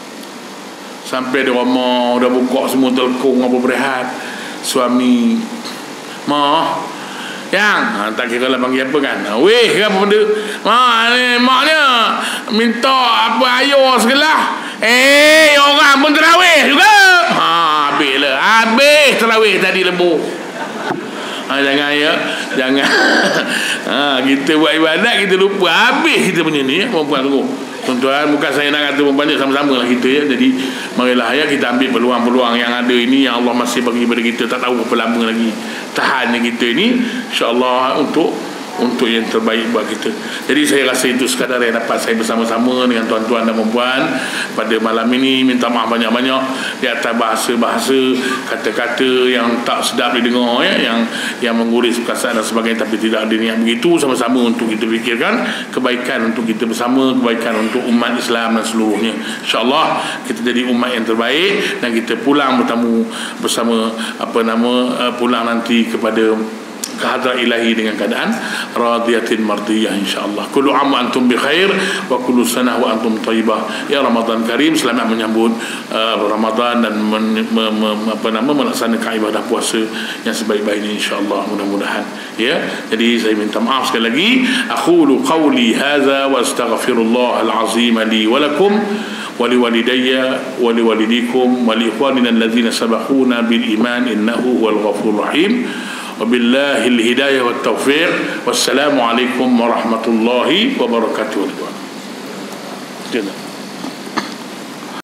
sampai di rumah dah buka semua telkung apa berehat, suami mah yang ha, tak kira lah panggil apa kan, weh ke apa benda, mak ni maknya minta apa ayah segala, eh orang pun terawih juga, ha, habis lah, habis terawih tadi lembu. Ha, jangan ya, jangan. Ha, kita buat ibadat kita lupa, habis kita punya ni ya, perempuan tu. Tuan-tuan, bukan saya nak kata perempuan ni sama-sama lah kita ya. Jadi marilah ya kita ambil peluang-peluang yang ada ini, yang Allah masih bagi kepada kita, tak tahu berapa lama lagi tahan kita ini, insya-Allah untuk untuk yang terbaik buat kita. Jadi saya rasa itu sekadar yang dapat saya bersama-sama dengan tuan-tuan dan puan pada malam ini. Minta maaf banyak-banyak di atas bahasa-bahasa, kata-kata yang tak sedap didengar ya, yang yang menguris perkataan dan sebagainya, tapi tidak ada niat begitu. Sama-sama untuk kita fikirkan kebaikan untuk kita bersama, kebaikan untuk umat Islam dan seluruhnya. InsyaAllah kita jadi umat yang terbaik dan kita pulang bertemu bersama apa nama pulang nanti kepada kehadrat ilahi dengan keadaan radiyatin mardiyah insyaallah. Kullu am antum bi khair wa kullu sanah wa antum thayyibah. Ya Ramadan Karim, selamat menyambut uh, Ramadan dan men, me, me, apa nama melaksanakan ibadah puasa yang sebaik-baiknya insyaallah, mudah-mudahan ya. Jadi saya minta maaf sekali lagi. Aqulu qawli hadza wa astaghfirullah al-azim li wa lakum wa li walidayya wa li walidikum wa li ikhwanina alladhina sabaquna bil iman innahu huwal ghafurur rahim. وبالله الهداية والتوفيق والسلام عليكم ورحمة الله وبركاته.